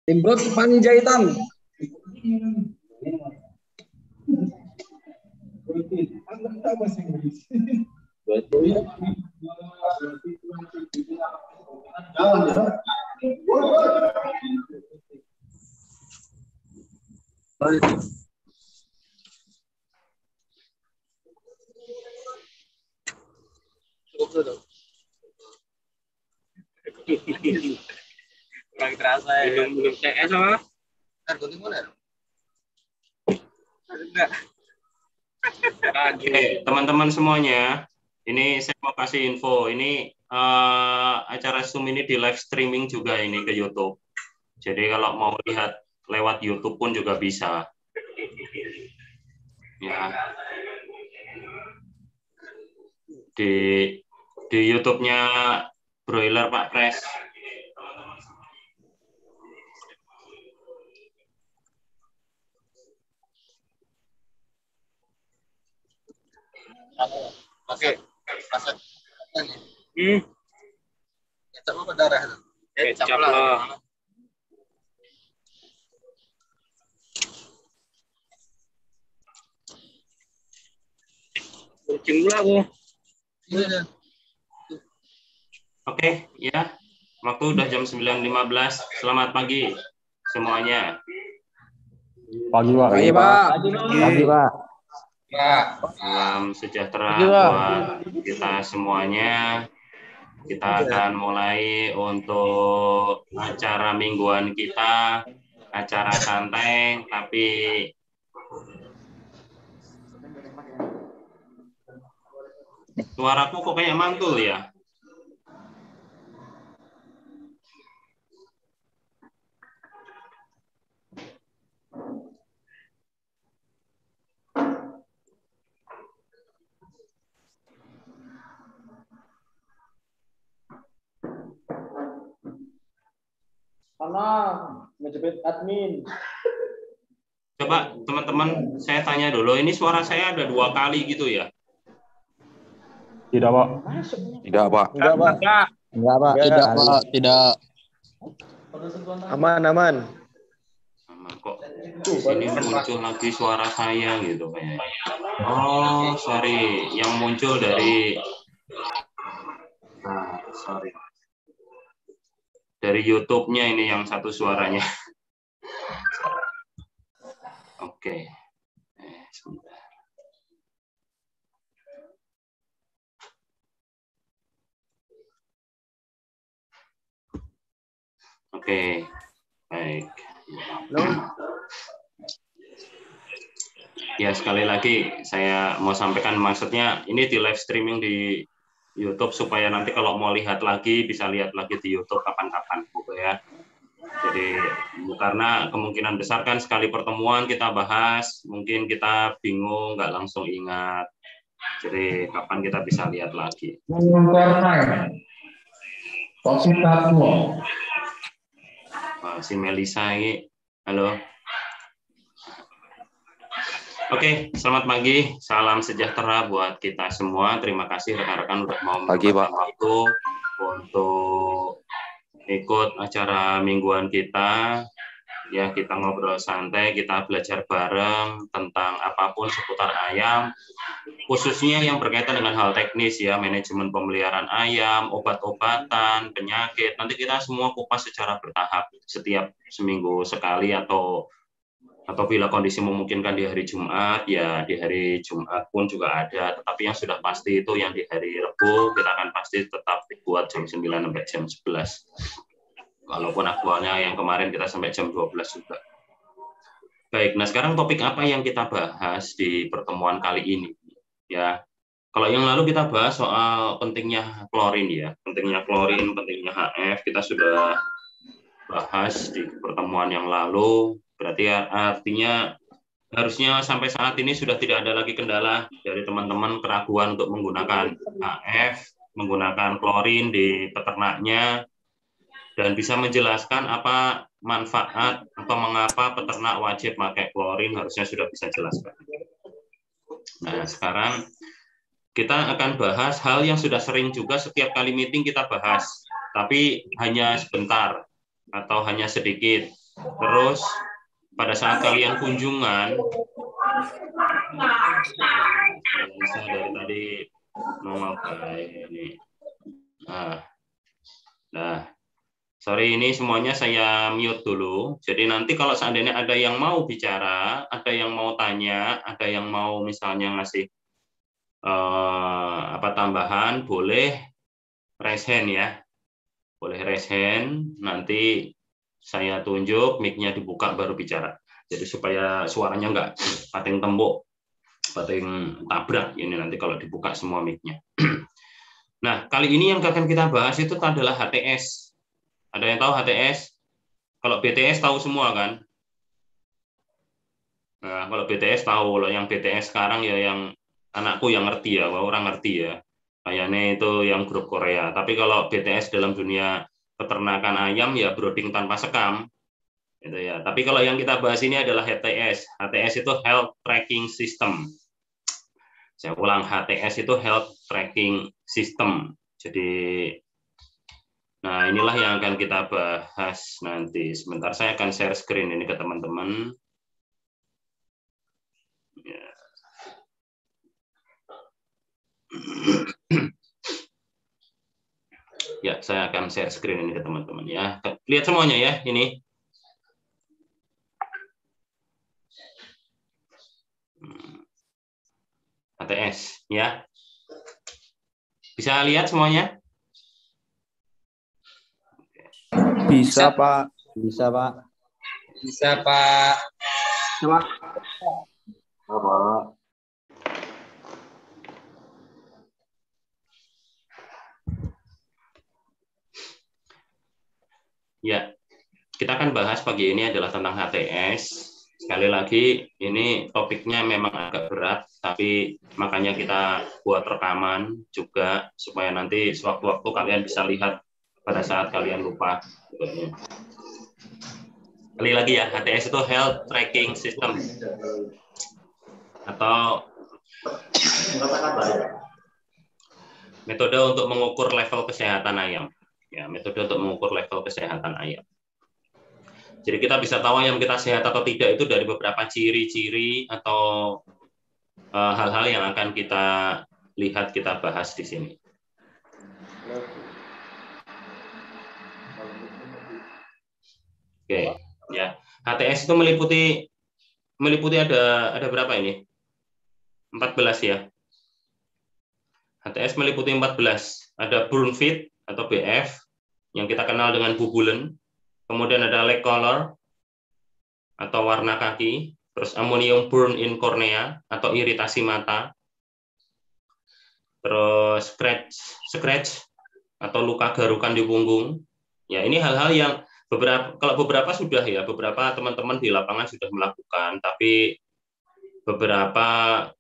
Timbrot Panjaitan. Kurang terasa ya. Minum CS apa? Gunting mana? Enggak. Oke, teman-teman semuanya, ini saya mau kasih info. Ini acara Zoom ini di live streaming juga ini ke YouTube. Jadi kalau mau lihat lewat YouTube pun juga bisa. Ya. Di YouTube-nya Broiler Pak Pres. Oke. Kecap apa darah itu? Kecap lah. Kucing pula aku. Iya. Oke, ya. Waktu udah jam 9.15. Selamat pagi semuanya. Pagi, Pak. Pagi, Pak. Pagi, Pak. Salam sejahtera buat kita semuanya. Kita akan mulai untuk acara mingguan kita, acara santai, tapi suaraku kok kayak mantul ya? Karena menjepit admin. Coba teman-teman saya tanya dulu, ini suara saya ada 2 kali gitu ya? Tidak, Pak. Tidak, Pak. Enggak, Pak. Enggak, Pak. Tidak, Pak. Tidak. Aman. Aman kok. Di sini muncul lagi suara saya gitu kayaknya. Oh, sorry. Yang muncul dari sorry. Dari YouTube-nya ini yang satu suaranya. Oke. Sebentar. Oke. Baik. Ya, sekali lagi saya mau sampaikan, maksudnya ini di live streaming di YouTube supaya nanti kalau mau lihat lagi bisa lihat lagi di YouTube kapan-kapan gitu ya. Jadi karena kemungkinan besar kan sekali pertemuan kita bahas, mungkin kita bingung, nggak langsung ingat. Jadi kapan kita bisa lihat lagi. Si Melisa ini, halo. Oke, selamat pagi, salam sejahtera buat kita semua. Terima kasih rekan-rekan udah mau menyempatkan waktu untuk ikut acara mingguan kita. Ya, kita ngobrol santai, kita belajar bareng tentang apapun seputar ayam, khususnya yang berkaitan dengan hal teknis ya, manajemen pemeliharaan ayam, obat-obatan, penyakit. Nanti kita semua kupas secara bertahap, setiap seminggu sekali atau bila kondisi memungkinkan di hari Jumat, ya di hari Jumat pun juga ada. Tetapi yang sudah pasti itu yang di hari Rabu, kita akan pasti tetap buat jam 9 sampai jam 11. Walaupun aktualnya yang kemarin kita sampai jam 12 juga. Baik, nah sekarang topik apa yang kita bahas di pertemuan kali ini? Ya, kalau yang lalu kita bahas soal pentingnya klorin ya, pentingnya klorin, pentingnya HF, kita sudah bahas di pertemuan yang lalu. Berarti artinya harusnya sampai saat ini sudah tidak ada lagi kendala dari teman-teman keraguan untuk menggunakan HF, menggunakan klorin di peternaknya, dan bisa menjelaskan apa manfaat atau mengapa peternak wajib pakai klorin, harusnya sudah bisa jelaskan. Nah, sekarang kita akan bahas hal yang sudah sering juga setiap kali meeting kita bahas, tapi hanya sebentar atau hanya sedikit. Terus pada saat kalian kunjungan, saya dari tadi mau apa ini? Nah, sorry ini semuanya saya mute dulu. Jadi nanti kalau seandainya ada yang mau bicara, ada yang mau tanya, ada yang mau misalnya ngasih tambahan, boleh raise hand ya. Boleh raise hand, nanti saya tunjuk, mic-nya dibuka baru bicara. Jadi supaya suaranya nggak pating tembok, pating tabrak ini nanti kalau dibuka semua mic-nya. Nah, kali ini yang akan kita bahas itu adalah HTS. Ada yang tahu HTS? Kalau BTS tahu semua kan? Nah, kalau BTS tahu, kalau yang BTS sekarang ya yang anakku yang ngerti ya, orang ngerti ya. Kayaknya itu yang grup Korea. Tapi kalau BTS dalam dunia peternakan ayam ya brooding tanpa sekam. Gitu ya. Tapi kalau yang kita bahas ini adalah HTS. HTS itu Health Tracking System. Saya ulang, HTS itu Health Tracking System. Jadi, nah inilah yang akan kita bahas nanti. Sebentar saya akan share screen ini ke teman-teman. Ya. Ya, saya akan share screen ini ke teman-teman ya. Lihat semuanya ya, ini. HTS ya. Bisa lihat semuanya? Bisa, Pak. Bisa, Pak. Bisa, Pak. Coba. Ya, kita akan bahas pagi ini adalah tentang HTS. Sekali lagi, ini topiknya memang agak berat, tapi makanya kita buat rekaman juga, supaya nanti sewaktu-waktu kalian bisa lihat pada saat kalian lupa. Kali lagi ya, HTS itu Health Tracking System. Atau metode untuk mengukur level kesehatan ayam. Ya, metode untuk mengukur level kesehatan ayam. Jadi kita bisa tahu ayam kita sehat atau tidak itu dari beberapa ciri-ciri atau hal-hal yang akan kita lihat, kita bahas di sini. Oke, ya. HTS itu meliputi ada berapa ini? 14 ya. HTS meliputi 14. Ada burn fit atau BF yang kita kenal dengan bubulen. Kemudian ada leg color atau warna kaki, terus ammonium burn in cornea atau iritasi mata, terus scratch atau luka garukan di punggung. Ya, ini hal-hal yang beberapa sudah ya, beberapa teman-teman di lapangan sudah melakukan, tapi beberapa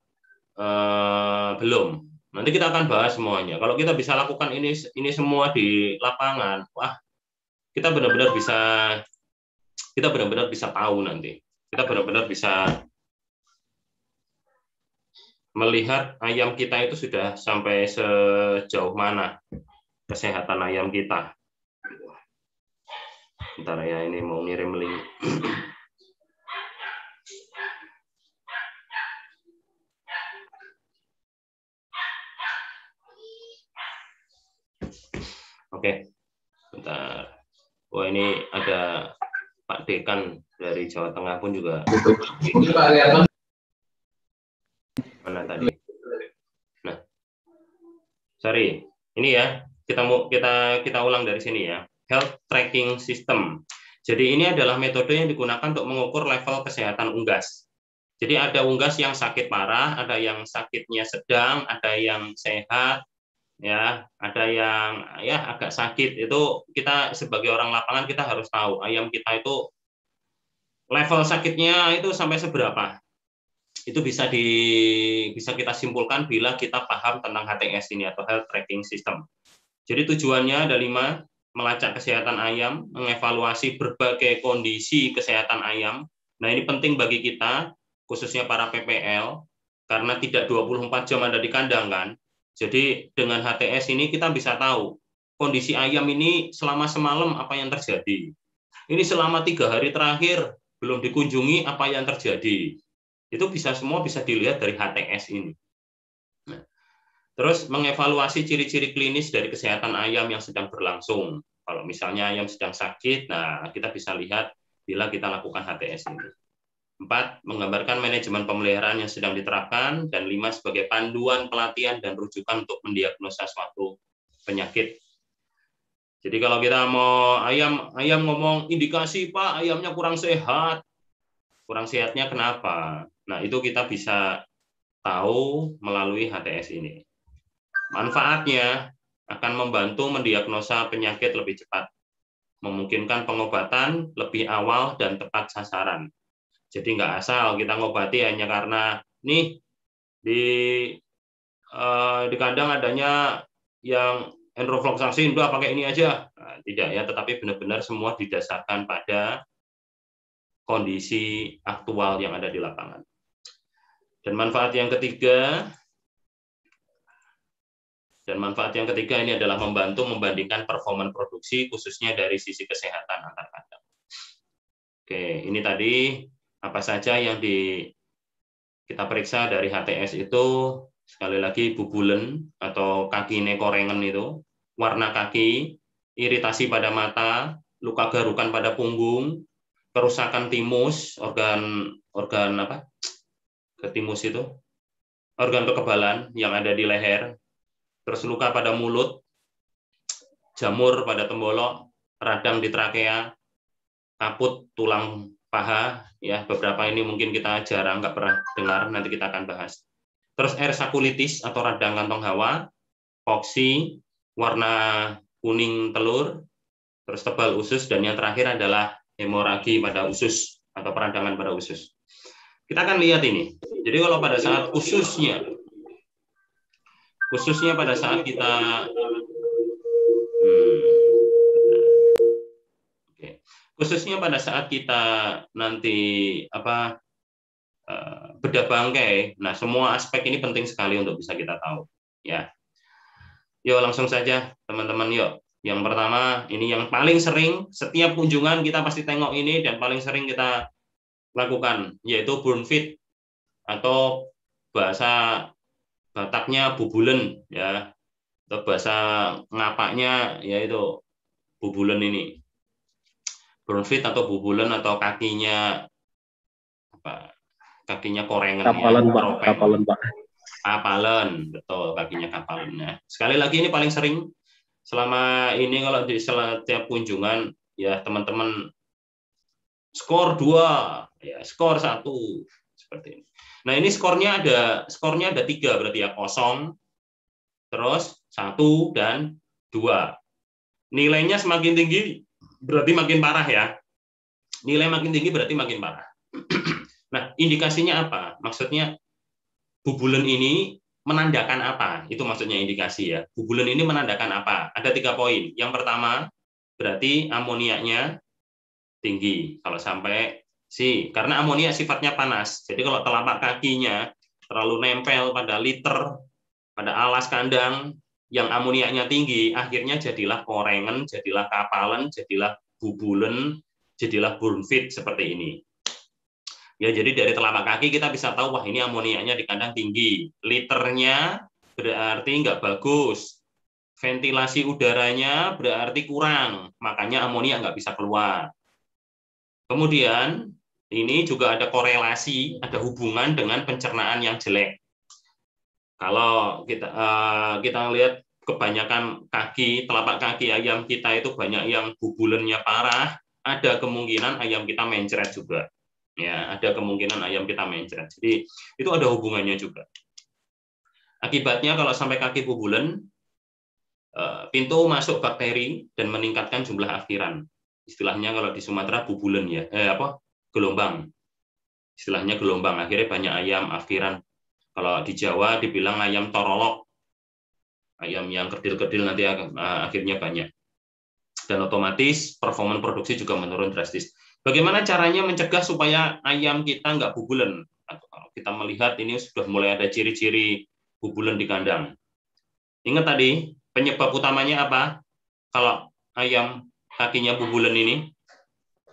belum. Nanti kita akan bahas semuanya. Kalau kita bisa lakukan ini semua di lapangan, wah, kita benar-benar bisa tahu nanti. Kita benar-benar bisa melihat ayam kita itu sudah sampai sejauh mana kesehatan ayam kita. Bentar ya, ini mau ngirim link. Oke, bentar. Wah, ini ada Pak Dekan dari Jawa Tengah pun juga. Mana tadi? Nah, sorry. Ini ya, kita ulang dari sini ya. Health Tracking System. Jadi ini adalah metode yang digunakan untuk mengukur level kesehatan unggas. Jadi ada unggas yang sakit parah, ada yang sakitnya sedang, ada yang sehat, ya, ada yang ya agak sakit. Itu kita sebagai orang lapangan kita harus tahu ayam kita itu level sakitnya itu sampai seberapa. Itu bisa kita simpulkan bila kita paham tentang HTS ini atau Health Tracking System. Jadi tujuannya ada 5, melacak kesehatan ayam, mengevaluasi berbagai kondisi kesehatan ayam. Nah, ini penting bagi kita, khususnya para PPL, karena tidak 24 jam ada di kandang kan. Jadi dengan HTS ini kita bisa tahu kondisi ayam ini selama semalam apa yang terjadi. ini selama 3 hari terakhir belum dikunjungi, apa yang terjadi? Itu semua bisa dilihat dari HTS ini. Nah, terus mengevaluasi ciri-ciri klinis dari kesehatan ayam yang sedang berlangsung. Kalau misalnya ayam sedang sakit, nah kita bisa lihat bila kita lakukan HTS ini. 4, menggambarkan manajemen pemeliharaan yang sedang diterapkan, dan 5, sebagai panduan pelatihan dan rujukan untuk mendiagnosa suatu penyakit. Jadi kalau kita mau ayam ngomong indikasi, Pak, ayamnya kurang sehat. Kurang sehatnya kenapa? Nah, itu kita bisa tahu melalui HTS ini. Manfaatnya akan membantu mendiagnosa penyakit lebih cepat, memungkinkan pengobatan lebih awal dan tepat sasaran. Jadi nggak asal kita ngobati hanya karena nih di kandang adanya yang enrofloxacin, udah pakai ini aja. Nah, tidak ya, tetapi benar-benar semua didasarkan pada kondisi aktual yang ada di lapangan. Dan manfaat yang ketiga ini adalah membantu membandingkan performa produksi, khususnya dari sisi kesehatan antar kandang. Oke, ini tadi apa saja yang kita periksa dari HTS itu. Sekali lagi, bubulen atau kaki nekorengen itu, warna kaki, iritasi pada mata, luka garukan pada punggung, kerusakan timus, organ apa? Timus itu, organ kekebalan yang ada di leher, terus luka pada mulut, jamur pada tembolok, radang di trakea, kaput tulang paha, ya beberapa ini mungkin kita jarang nggak pernah dengar, nanti kita akan bahas. Terus ersakulitis atau radang kantong hawa, poksi, warna kuning telur, terus tebal usus, dan yang terakhir adalah hemoragi pada usus atau peradangan pada usus. Kita akan lihat ini. Jadi kalau pada saat khususnya pada saat kita khususnya pada saat kita nanti bedah bangkai, nah semua aspek ini penting sekali untuk bisa kita tahu, ya. Yuk langsung saja teman-teman, yuk. Yang pertama, ini yang paling sering setiap kunjungan kita pasti tengok ini dan paling sering kita lakukan, yaitu burn feed atau bahasa Bataknya bubulen, ya. Atau bahasa ngapaknya yaitu bubulen ini. Burn feed atau bubulen atau kakinya korengan, Kapalan, ya, Pak. Kapalan, Pak. Kapalan, betul, kakinya kapalan. Nah, sekali lagi ini paling sering selama ini kalau di setiap kunjungan, ya teman-teman skor 2, ya skor 1 seperti ini. Nah, ini skornya ada 3 berarti ya, 0, terus 1 dan 2. Nilainya semakin tinggi berarti makin parah, ya. Nilai makin tinggi berarti makin parah. Nah, indikasinya apa? Maksudnya bubulen ini menandakan apa? Itu maksudnya indikasi, ya. Bubulen ini menandakan apa? Ada 3 poin. Yang pertama, berarti amoniaknya tinggi. Kalau sampai karena amonia sifatnya panas. Jadi kalau telapak kakinya terlalu nempel pada liter, pada alas kandang yang amoniaknya tinggi, akhirnya jadilah korengen, jadilah kapalan, jadilah bubulen, jadilah burn feed seperti ini. Ya, jadi dari telapak kaki kita bisa tahu, wah ini amoniaknya di kandang tinggi. Liternya berarti nggak bagus. Ventilasi udaranya berarti kurang, makanya amoniak nggak bisa keluar. Kemudian ini juga ada korelasi, ada hubungan dengan pencernaan yang jelek. Kalau kita lihat kebanyakan telapak kaki ayam kita itu banyak yang bubulennya parah, ada kemungkinan ayam kita mencret juga. Ya, ada kemungkinan ayam kita mencret. Jadi itu ada hubungannya juga. Akibatnya kalau sampai kaki bubulen, pintu masuk bakteri dan meningkatkan jumlah afkiran. Istilahnya kalau di Sumatera bubulen, ya, gelombang. Istilahnya gelombang. Akhirnya banyak ayam afkiran. Kalau di Jawa dibilang ayam torolok. Ayam yang kerdil-kerdil nanti akhirnya banyak. Dan otomatis performa produksi juga menurun drastis. Bagaimana caranya mencegah supaya ayam kita nggak bubulen? Kalau kita melihat ini sudah mulai ada ciri-ciri bubulen di kandang. Ingat tadi, penyebab utamanya apa? Kalau ayam kakinya bubulen ini,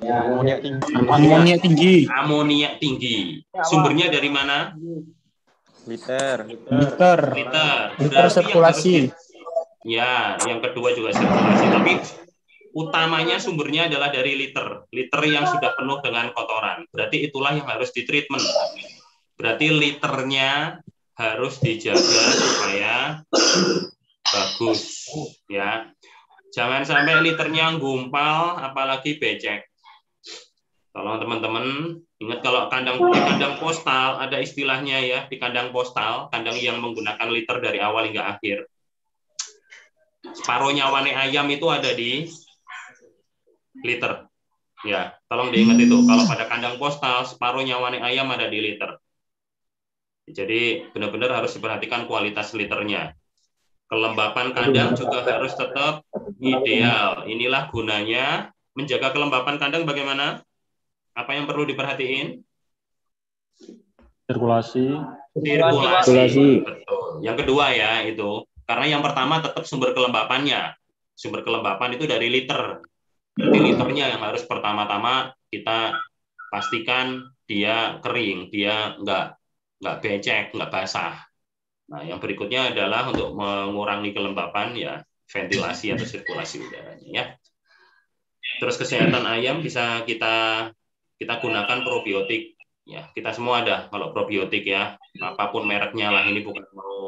Amonia tinggi. Amonia tinggi. Sumbernya dari mana? Liter. Liter. Liter. Liter Berarti sirkulasi. Ya, yang kedua juga sirkulasi. Tapi utamanya sumbernya adalah dari liter. Liter yang sudah penuh dengan kotoran. Berarti itulah yang harus ditreatment. Berarti liternya harus dijaga supaya bagus. Ya, jangan sampai liternya gumpal, apalagi becek. Tolong teman-teman ingat kalau di kandang postal ada istilahnya ya, di kandang postal, kandang yang menggunakan liter dari awal hingga akhir. Separuh nyawane ayam itu ada di liter. Ya, tolong diingat itu. Kalau pada kandang postal separuh nyawane ayam ada di liter. Jadi benar-benar harus diperhatikan kualitas liternya. Kelembapan kandang juga harus tetap ideal. Inilah gunanya menjaga kelembapan kandang bagaimana? Apa yang perlu diperhatiin? Sirkulasi. Sirkulasi. Betul. Yang kedua ya itu. Karena yang pertama tetap sumber kelembapannya. Sumber kelembapan itu dari liter. Jadi liternya yang harus pertama-tama kita pastikan dia kering, dia nggak becek, nggak basah. Nah, yang berikutnya adalah untuk mengurangi kelembapan ya ventilasi atau sirkulasi udaranya ya. Terus kesehatan ayam bisa kita gunakan probiotik ya. Kita semua ada kalau probiotik ya, apapun mereknya lah, ini bukan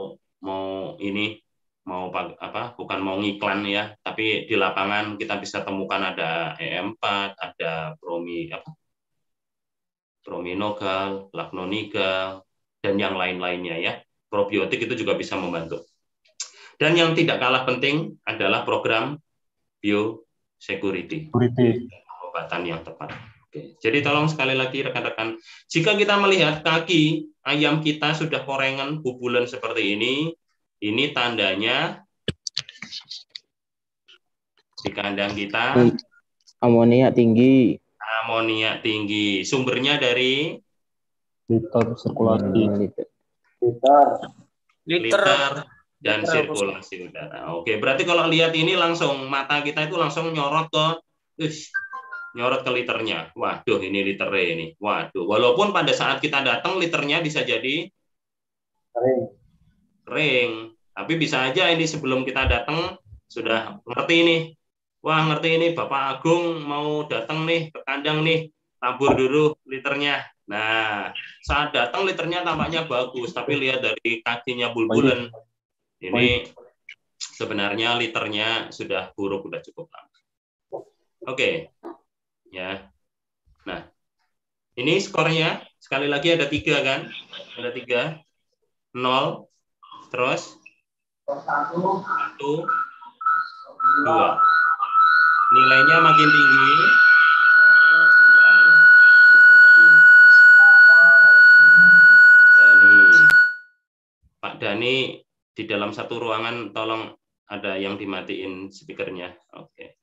bukan mau ngiklan ya, tapi di lapangan kita bisa temukan ada EM4, ada Prominogal, Lactonigal, dan yang lain-lainnya ya. Probiotik itu juga bisa membantu. Dan yang tidak kalah penting adalah program biosecurity. Pengobatan yang tepat. Oke. Jadi tolong sekali lagi rekan-rekan, jika kita melihat kaki ayam kita sudah korengan bubulan seperti ini tandanya di kandang kita Amonia tinggi. Amonia tinggi. Sumbernya dari Liter sirkulasi. liter dan sirkulasi udara. Oke, berarti kalau lihat ini langsung mata kita itu langsung nyorot ke liternya. Waduh, ini liternya ini. Waduh, walaupun pada saat kita datang liternya bisa jadi kering. Tapi bisa aja ini sebelum kita datang sudah ngerti ini. Wah, ngerti ini Bapak Agung mau datang nih ke kandang nih. Tabur dulu liternya. Nah, saat datang liternya tampaknya bagus, tapi lihat dari kakinya bulbulan. Ini sebenarnya liternya sudah buruk, sudah cukup lama. Oke. Ya. Nah, ini skornya sekali lagi ada 3 kan? Ada 3. 0, terus 1, 2. Nilainya makin tinggi. Pak Dani di dalam satu ruangan, tolong ada yang dimatiin speakernya. Oke.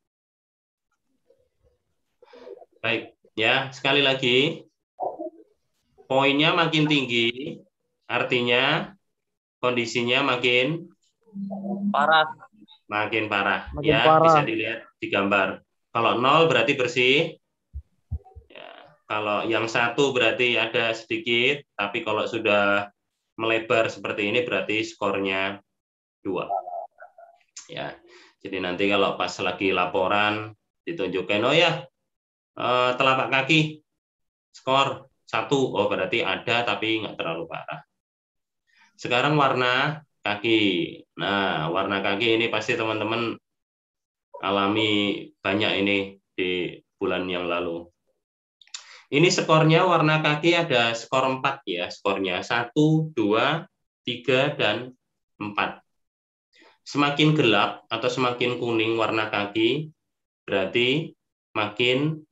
Baik, ya sekali lagi poinnya makin tinggi, artinya kondisinya makin Parah. Makin parah. Bisa dilihat di gambar. Kalau 0 berarti bersih. Ya, kalau yang 1 berarti ada sedikit, tapi kalau sudah melebar seperti ini berarti skornya 2. Ya. Jadi nanti kalau pas lagi laporan ditunjukkan, oh ya, telapak kaki skor 1. Oh, berarti ada tapi nggak terlalu parah. Sekarang warna kaki. Nah, warna kaki ini pasti teman-teman alami banyak ini di bulan yang lalu. Ini skornya warna kaki ada skor 4 ya, skornya 1, 2, 3, dan 4. Semakin gelap atau semakin kuning warna kaki, berarti makin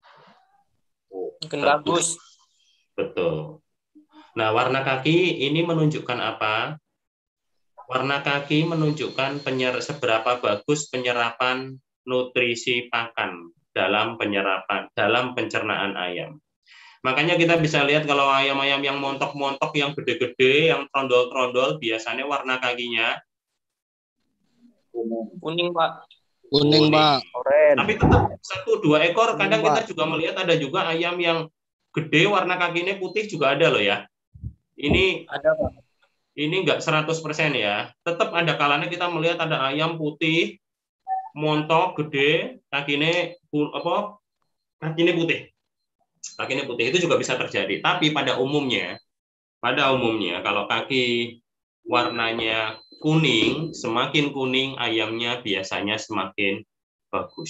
bagus. Betul. Nah, warna kaki ini menunjukkan apa? Warna kaki menunjukkan seberapa bagus penyerapan nutrisi pakan dalam pencernaan ayam. Makanya kita bisa lihat kalau ayam-ayam yang montok-montok, yang gede-gede, yang trondol-trondol, biasanya warna kakinya kuning, Pak. Kuning, Pak. Tapi tetap 1-2 ekor. Kadang kita juga melihat ada juga ayam yang gede warna kakinya putih juga ada loh ya. Ini Ada, Pak. ini enggak 100% ya. Tetap ada kalanya kita melihat ada ayam putih montok gede, kakinya kakinya putih. Kakinya putih itu juga bisa terjadi. Tapi pada umumnya kalau kaki warnanya kuning, semakin kuning ayamnya biasanya semakin bagus.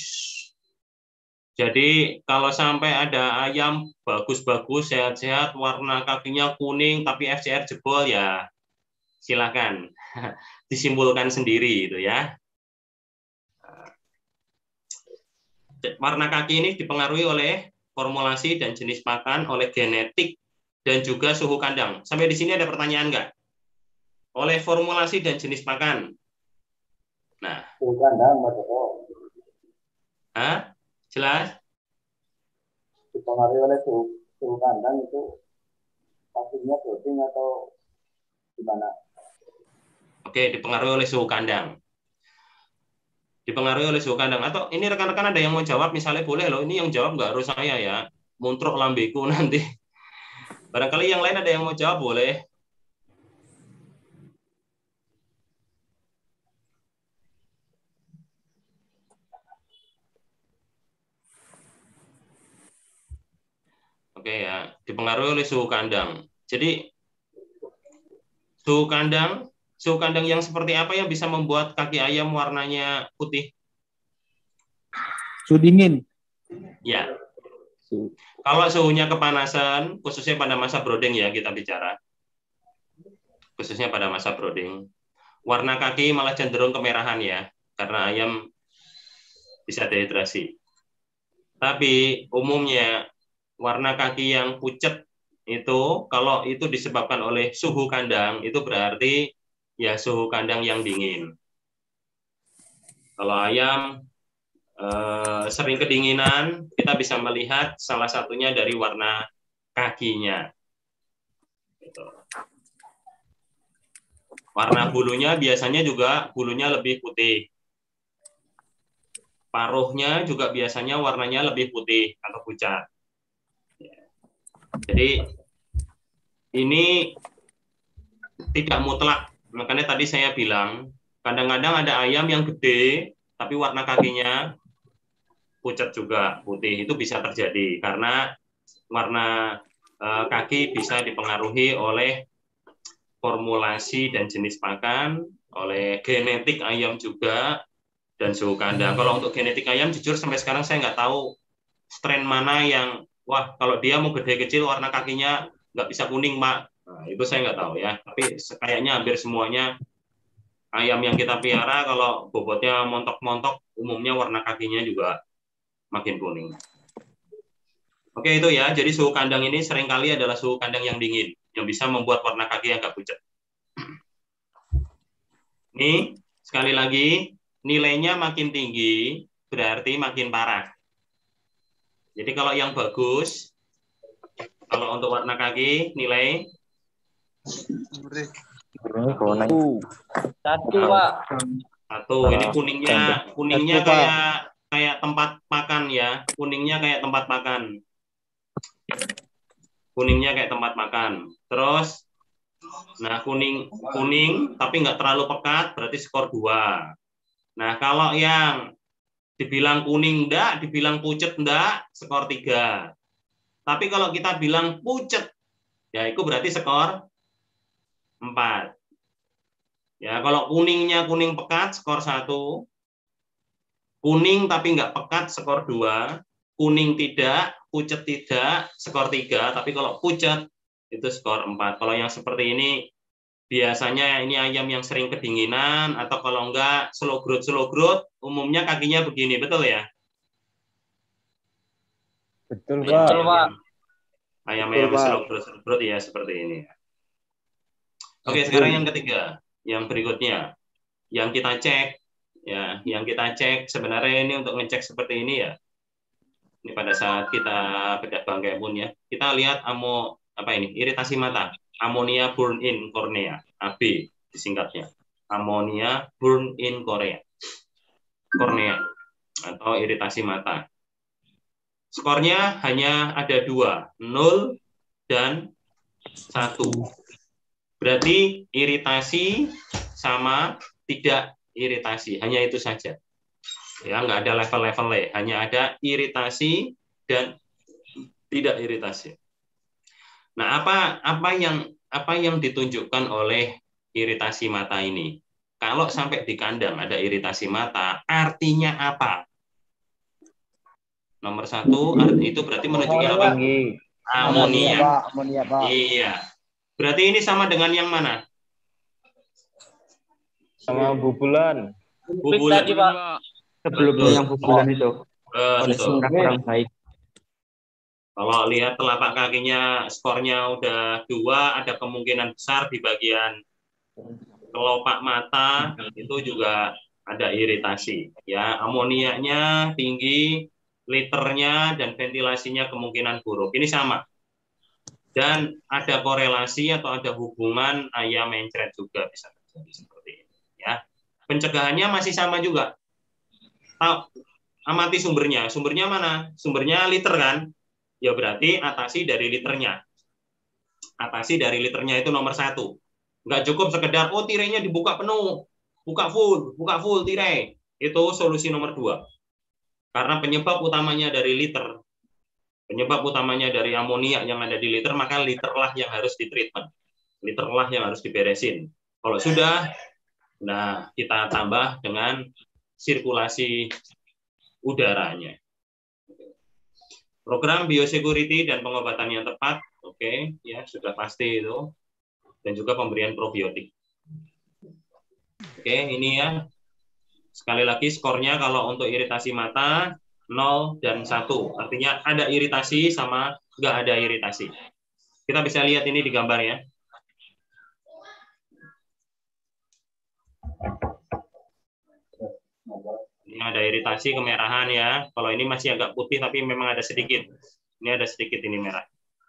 Jadi kalau sampai ada ayam bagus-bagus, sehat-sehat, warna kakinya kuning tapi FCR jebol ya silakan disimpulkan sendiri itu ya. Warna kaki ini dipengaruhi oleh formulasi dan jenis pakan, oleh genetik dan juga suhu kandang. Sampai di sini ada pertanyaan nggak? Oleh formulasi dan jenis pakan. Nah, Suhu kandang, Pak. jelas? Dipengaruhi oleh suhu kandang itu pastinya protein atau gimana? Oke, dipengaruhi oleh suhu kandang. Dipengaruhi oleh suhu kandang. Atau ini rekan-rekan ada yang mau jawab, misalnya boleh loh, ini yang jawab nggak harus saya ya. Muntruk lambeku nanti. Barangkali yang lain ada yang mau jawab, boleh. Oke ya, dipengaruhi oleh suhu kandang. Jadi suhu kandang yang seperti apa yang bisa membuat kaki ayam warnanya putih? Suhu dingin. Ya. Kalau suhunya kepanasan, khususnya pada masa brooding ya kita bicara. Khususnya pada masa brooding. Warna kaki malah cenderung kemerahan ya, karena ayam bisa dehidrasi. Tapi umumnya warna kaki yang pucat itu kalau itu disebabkan oleh suhu kandang itu berarti ya suhu kandang yang dingin. Kalau ayam sering kedinginan, kita bisa melihat salah satunya dari warna kakinya. Gitu. Warna bulunya biasanya juga bulunya lebih putih. Paruhnya juga biasanya warnanya lebih putih atau pucat. Jadi ini tidak mutlak. Makanya tadi saya bilang, kadang-kadang ada ayam yang gede, tapi warna kakinya pucat juga, putih. Itu bisa terjadi karena warna kaki bisa dipengaruhi oleh formulasi dan jenis pakan, oleh genetik ayam juga, dan suhu kandang. Kalau untuk genetik ayam, jujur sampai sekarang saya nggak tahu strain mana yang, wah kalau dia mau gede kecil warna kakinya nggak bisa kuning, Pak. Nah, itu saya nggak tahu ya. Tapi kayaknya hampir semuanya ayam yang kita piara kalau bobotnya montok-montok, umumnya warna kakinya juga makin kuning. Oke itu ya, jadi suhu kandang ini seringkali adalah suhu kandang yang dingin, yang bisa membuat warna kaki agak pucat. Ini, sekali lagi, nilainya makin tinggi, berarti makin parah. Jadi kalau yang bagus, kalau untuk warna kaki, nilai Satu, Pak. 1. Ini kuningnya kayak tempat makan ya. Kuningnya kayak tempat makan. Kuningnya kayak tempat makan. Terus, nah kuning tapi nggak terlalu pekat, berarti skor 2. Nah kalau yang dibilang kuning enggak, dibilang pucet enggak, skor 3. Tapi kalau kita bilang pucet, ya itu berarti skor 4. Ya, kalau kuningnya kuning pekat, skor 1. Kuning tapi nggak pekat, skor 2. Kuning tidak, pucet tidak, skor 3. Tapi kalau pucet, itu skor 4. Kalau yang seperti ini, biasanya ini ayam yang sering kedinginan, atau kalau enggak, slow growth, umumnya kakinya begini, betul ya? Betul, Pak. Ayam-ayam slow growth ya seperti ini. Oke, sekarang yang ketiga, yang berikutnya, yang kita cek, ya, yang kita cek sebenarnya ini untuk ngecek seperti ini ya. Ini pada saat kita bedah bangkai pun ya, kita lihat iritasi mata, amonia burn in cornea, AB disingkatnya, amonia burn in cornea. atau iritasi mata. Skornya hanya ada 2, 0 dan 1. Berarti iritasi sama tidak iritasi, hanya itu saja. Ya, nggak ada level-levelnya, hanya ada iritasi dan tidak iritasi. Nah, apa yang ditunjukkan oleh iritasi mata ini? Kalau sampai di kandang ada iritasi mata, artinya apa? Nomor 1, itu berarti menunjukkan apa? Amonia. Amonia, Pak. Iya. Berarti ini sama dengan yang mana? Sama bubulan. Bubulan. Sebelumnya yang bubulan itu. Betul. Kurang baik. Kalau lihat telapak kakinya skornya udah 2, ada kemungkinan besar di bagian kelopak mata itu juga ada iritasi. Ya, amoniaknya tinggi, liternya dan ventilasinya kemungkinan buruk. Ini sama. Dan ada korelasi atau ada hubungan ayam mencret juga bisa terjadi seperti ini. Ya, pencegahannya masih sama juga. Amati sumbernya. Sumbernya mana? Sumbernya liter kan? Ya berarti atasi dari liternya. Atasi dari liternya itu nomor 1. Nggak cukup sekedar, oh tirainya dibuka penuh. Buka full tirai. Itu solusi nomor 2. Karena penyebab utamanya dari liter. Penyebab utamanya dari amoniak yang ada di liter, maka literlah yang harus ditreatment. Literlah yang harus diberesin. Kalau sudah, nah kita tambah dengan sirkulasi udaranya. Program biosecurity dan pengobatan yang tepat, oke, ya sudah pasti itu, dan juga pemberian probiotik. Oke, ini ya. Sekali lagi skornya kalau untuk iritasi mata 0 dan 1, artinya ada iritasi sama nggak ada iritasi. Kita bisa lihat ini di gambar ya. Ini ada iritasi kemerahan ya. Kalau ini masih agak putih tapi memang ada sedikit. Ini ada sedikit ini merah.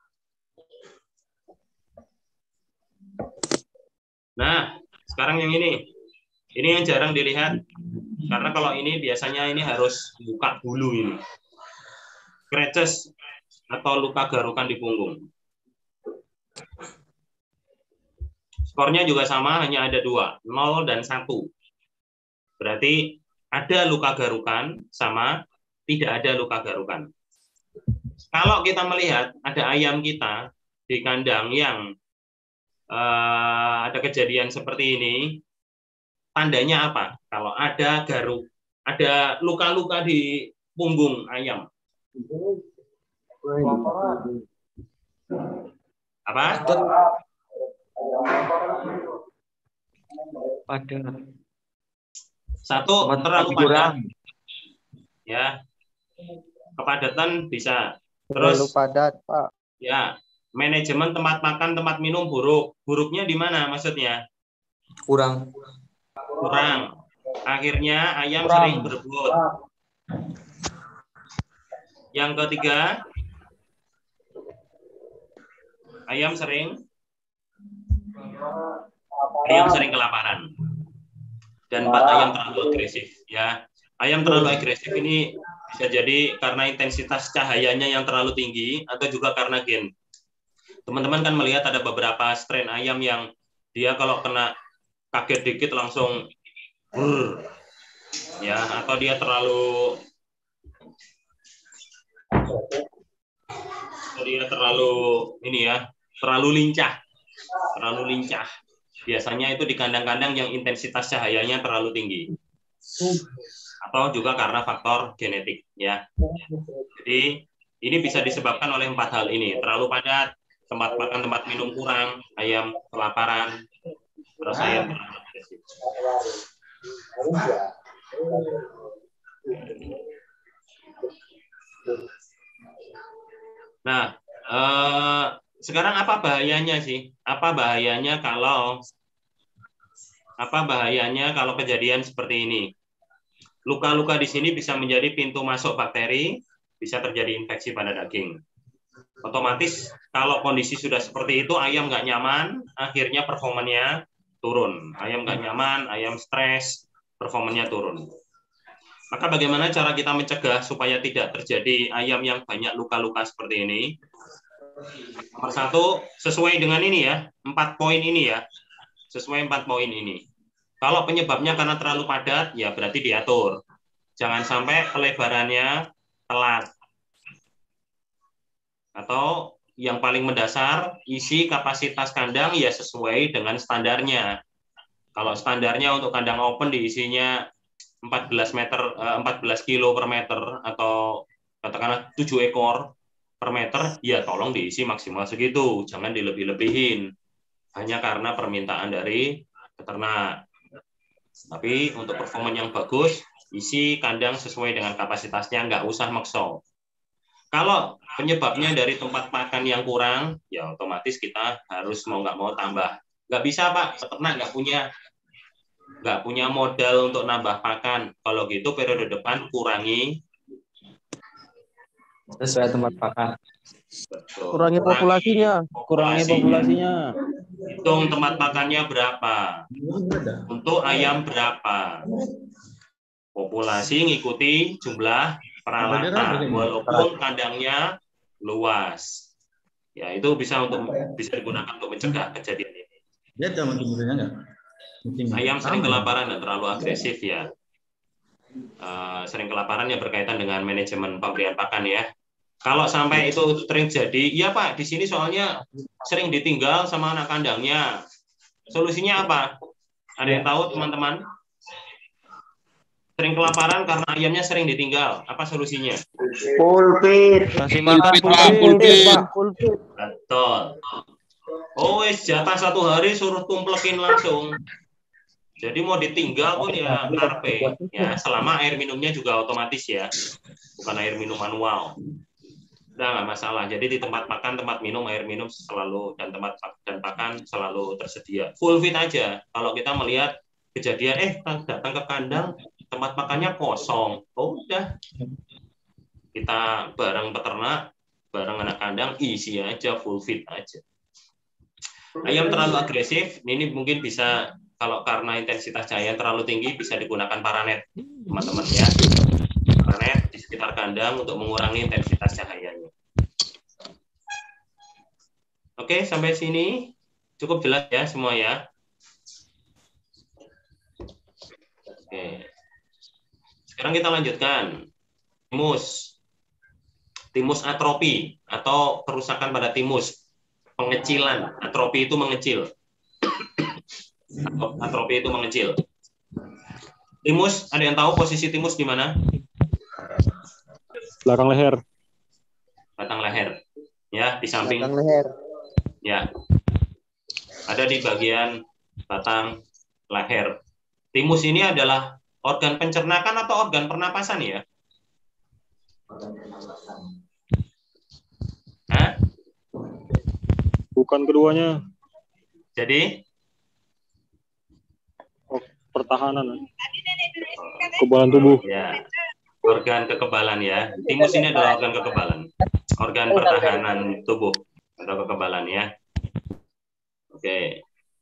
Nah, sekarang yang ini. Ini yang jarang dilihat. Karena kalau ini biasanya ini harus buka dulu ini. Scratches atau luka garukan di punggung. Skornya juga sama, hanya ada 2, 0 dan 1. Berarti ada luka garukan sama tidak ada luka garukan. Kalau kita melihat ada ayam kita di kandang yang ada kejadian seperti ini, tandanya apa? Kalau ada ada luka-luka di punggung ayam. Apa? Ada. 1, terlalu padat. Ya. Kepadatan bisa. Terus Terlalu padat, Pak. Ya, manajemen tempat makan, tempat minum buruk. Buruknya di mana maksudnya? Kurang. Akhirnya ayam sering berebut. Yang ketiga, ayam sering kelaparan. Dan 4, ayam terlalu agresif. Ya, ayam terlalu agresif ini bisa jadi karena intensitas cahayanya yang terlalu tinggi atau juga karena gen. Teman-teman kan melihat ada beberapa strain ayam yang dia kalau kena kaget dikit langsung ya, atau dia terlalu lincah. Biasanya itu di kandang-kandang yang intensitas cahayanya terlalu tinggi. Atau juga karena faktor genetik ya. Jadi ini bisa disebabkan oleh 4 hal ini. Terlalu padat, tempat makan, tempat minum kurang, ayam kelaparan, terus ayam terlalu agresif. Nah, sekarang apa bahayanya sih? Apa bahayanya kalau kejadian seperti ini? Luka-luka di sini bisa menjadi pintu masuk bakteri, bisa terjadi infeksi pada daging. Otomatis kalau kondisi sudah seperti itu, ayam nggak nyaman, akhirnya performanya turun. Ayam nggak nyaman, ayam stres, performanya turun. Maka bagaimana cara kita mencegah supaya tidak terjadi ayam yang banyak luka-luka seperti ini? Nomor 1, sesuai dengan ini ya, 4 poin ini ya. Sesuai 4 poin ini. Kalau penyebabnya karena terlalu padat, ya berarti diatur. Jangan sampai pelebarannya telat. Atau yang paling mendasar, isi kapasitas kandang ya sesuai dengan standarnya. Kalau standarnya untuk kandang open diisinya 14 kilo per meter atau katakanlah 7 ekor per meter, ya tolong diisi maksimal segitu, jangan dilebih-lebihin hanya karena permintaan dari peternak. Tapi untuk performa yang bagus, isi kandang sesuai dengan kapasitasnya, nggak usah maksa. Kalau penyebabnya dari tempat makan yang kurang, ya otomatis kita harus mau nggak mau tambah. Nggak bisa Pak, peternak nggak punya modal untuk nambah pakan. Kalau gitu periode depan kurangi Sesuai tempat pakan. betul. Kurangi populasinya. Hitung tempat makannya berapa. Untuk ayam berapa. Populasi ngikuti jumlah peralatan. Walaupun kandangnya luas. Ya, itu bisa digunakan untuk mencegah kejadian ini. Ayam sering kelaparan dan terlalu agresif ya. Sering kelaparan yang berkaitan dengan manajemen pemberian pakan ya. Kalau sampai itu sering jadi, iya Pak, di sini soalnya sering ditinggal sama anak kandangnya. Solusinya apa? Ada yang tahu teman-teman? Sering kelaparan karena ayamnya sering ditinggal. Apa solusinya? Full feed. Kasih makan full feed, Pak. Full feed. Betul. Oh, jatah 1 hari suruh tumplekin langsung. Jadi mau ditinggal pun ya karpe ya, selama air minumnya juga otomatis ya, bukan air minum manual. Udah nggak masalah. Jadi di tempat makan, tempat minum, air minum selalu dan tempat dan pakan selalu tersedia. Full feed aja. Kalau kita melihat kejadian datang ke kandang tempat makannya kosong, oh udah kita bareng peternak, bareng anak kandang isi aja, full feed aja. Ayam terlalu agresif, ini mungkin bisa. Kalau karena intensitas cahaya terlalu tinggi, bisa digunakan paranet, teman-teman ya. Paranet di sekitar kandang untuk mengurangi intensitas cahayanya. Oke, sampai sini cukup jelas ya semua ya. Oke. Sekarang kita lanjutkan. Timus atropi atau kerusakan pada timus. Pengecilan. Atropi itu mengecil. Atropi itu mengecil. Timus, ada yang tahu posisi timus di mana? Belakang leher. Batang leher. Ya, di samping. Batang leher. Ya. Ada di bagian batang leher. Timus ini adalah organ pencernakan atau organ pernapasan ya? Hah? Bukan keduanya. Jadi? Pertahanan. Kekebalan tubuh. Ya. Organ kekebalan ya. Timus ini adalah organ kekebalan. Organ pertahanan tubuh atau kekebalan ya. Oke.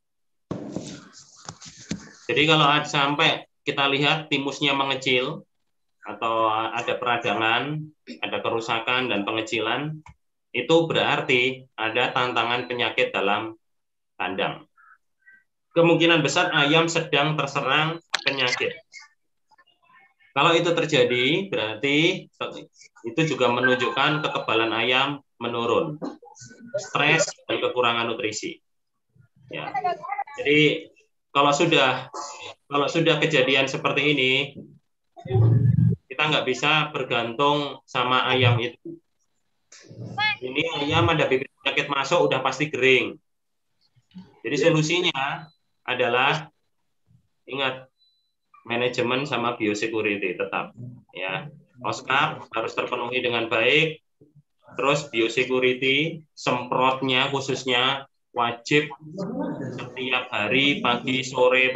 Jadi kalau sampai kita lihat timusnya mengecil atau ada peradangan, ada kerusakan dan pengecilan, itu berarti ada tantangan penyakit dalam kandang. Kemungkinan besar ayam sedang terserang penyakit. Kalau itu terjadi, berarti itu juga menunjukkan kekebalan ayam menurun, stres dan kekurangan nutrisi. Ya. Jadi kalau sudah kejadian seperti ini, kita nggak bisa bergantung sama ayam itu. Ini ayam ada bibit penyakit masuk, udah pasti kering. Jadi solusinya adalah ingat manajemen sama biosecurity tetap ya. OSCAP harus terpenuhi dengan baik. Terus biosecurity semprotnya khususnya wajib setiap hari pagi sore.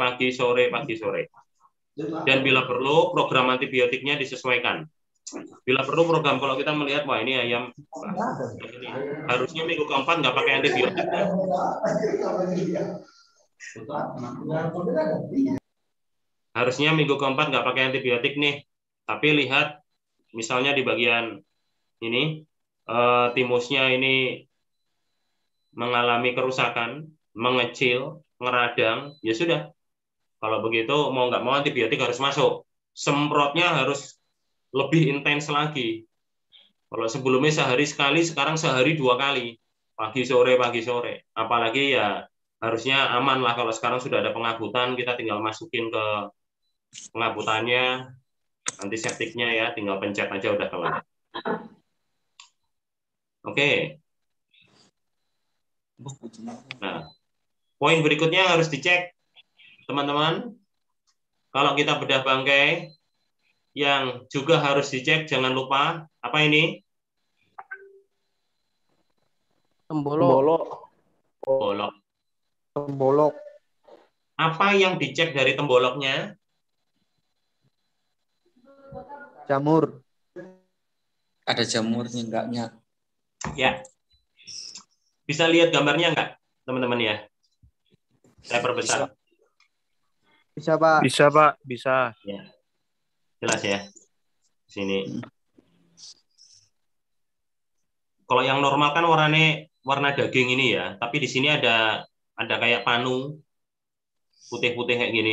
Dan bila perlu program antibiotiknya disesuaikan. Bila perlu program, kalau kita melihat wah ini ayam harusnya minggu keempat nggak pakai antibiotik. Harusnya minggu keempat nggak pakai antibiotik nih. Tapi lihat, misalnya di bagian ini, timusnya ini mengalami kerusakan, mengecil, ngeradang, ya sudah. Kalau begitu, mau nggak mau antibiotik harus masuk. Semprotnya harus lebih intens lagi. Kalau sebelumnya sehari sekali, sekarang sehari 2 kali. Pagi sore. Apalagi ya harusnya aman lah kalau sekarang sudah ada pengabutan, kita tinggal masukin ke pengabutannya, antiseptiknya ya, tinggal pencet aja udah kelar. Oke. Nah, poin berikutnya harus dicek, teman-teman. Kalau kita bedah bangkai, yang juga harus dicek, jangan lupa, apa ini? Tembolok. Tembolok. Apa yang dicek dari temboloknya? Jamur. Ada jamurnya enggaknya? Ya. Bisa lihat gambarnya enggak, teman-teman ya? Saya perbesar. Bisa, Pak. Bisa, Pak. Bisa. Ya. Jelas ya. Sini. Kalau yang normal kan warna daging ini ya, tapi di sini ada kayak panu putih-putih kayak gini.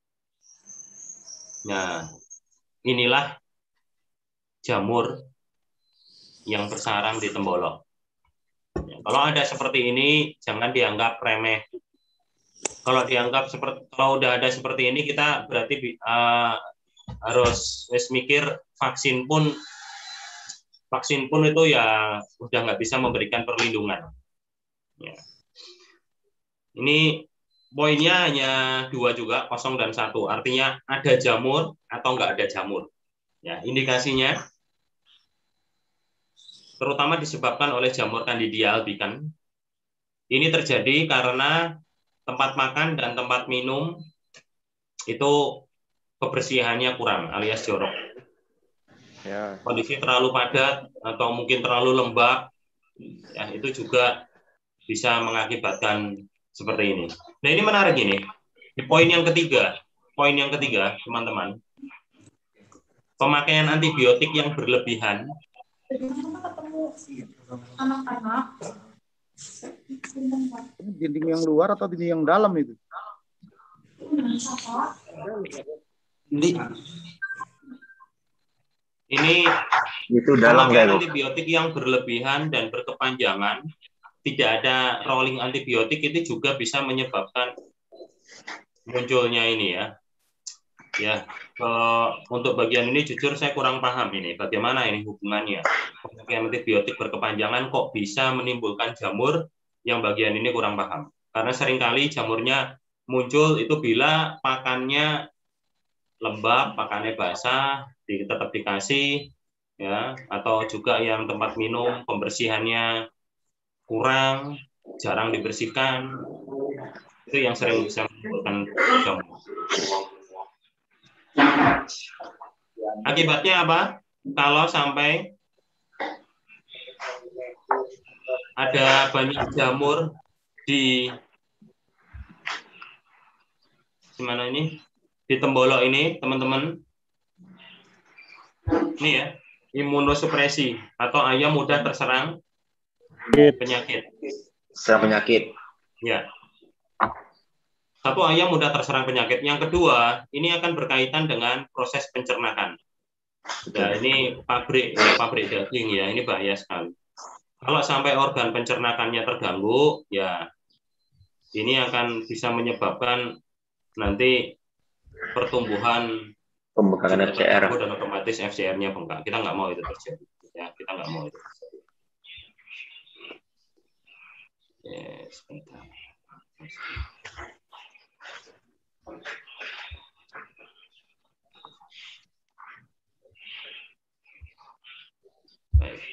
Nah, inilah jamur yang bersarang di tembolok. Ya, kalau ada seperti ini, jangan dianggap remeh. Kalau udah ada seperti ini, kita berarti harus mikir vaksin pun itu ya udah nggak bisa memberikan perlindungan. Ya. Ini poinnya hanya 2 juga, 0 dan 1. Artinya ada jamur atau nggak ada jamur. Ya, indikasinya terutama disebabkan oleh jamur Candida albicans. Ini terjadi karena tempat makan dan tempat minum itu kebersihannya kurang alias jorok. Ya. Kondisi terlalu padat atau mungkin terlalu lembab, ya itu juga bisa mengakibatkan seperti ini. Nah, ini menarik ini. Di poin yang ketiga, teman-teman. Pemakaian antibiotik yang berlebihan. Dinding yang luar atau dinding yang dalam itu? Ini itu dalam pemakaian antibiotik yang berlebihan dan berkepanjangan, tidak ada rolling antibiotik itu juga bisa menyebabkan munculnya ini ya. Ya, untuk bagian ini jujur saya kurang paham ini bagaimana ini hubungannya. Pemakaian antibiotik berkepanjangan kok bisa menimbulkan jamur, yang bagian ini kurang paham. Karena seringkali jamurnya muncul itu bila pakannya lembab, pakannya basah, tetap dikasih ya, atau juga yang tempat minum pembersihannya kurang, jarang dibersihkan, itu yang sering bisa menimbulkan jamur. Akibatnya apa? Kalau sampai ada banyak jamur di mana ini? Di tembolok ini, teman-teman. Ini ya, imunosupresi atau ayam mudah terserang penyakit. Ya. Satu, ayam mudah terserang penyakit. Yang kedua, ini akan berkaitan dengan proses pencernaan. Nah, ini pabrik daging ya, ini bahaya sekali. Kalau sampai organ pencernaannya terganggu, ya ini akan bisa menyebabkan nanti pertumbuhan pembengkakan FCR dan otomatis FCR-nya bengkak. Kita nggak mau itu terjadi. Ya, kita nggak mau itu terjadi. Yes, bentar. Baik.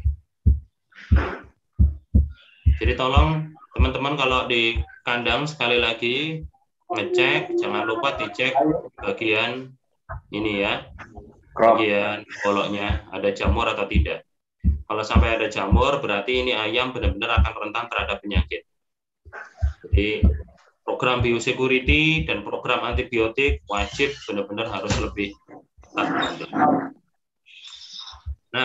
Jadi tolong teman-teman kalau di kandang sekali lagi ngecek, jangan lupa dicek bagian ini ya, bagian boloknya ada jamur atau tidak. Kalau sampai ada jamur berarti ini ayam benar-benar akan rentan terhadap penyakit. Jadi program biosecurity dan program antibiotik wajib benar-benar harus lebih Nah,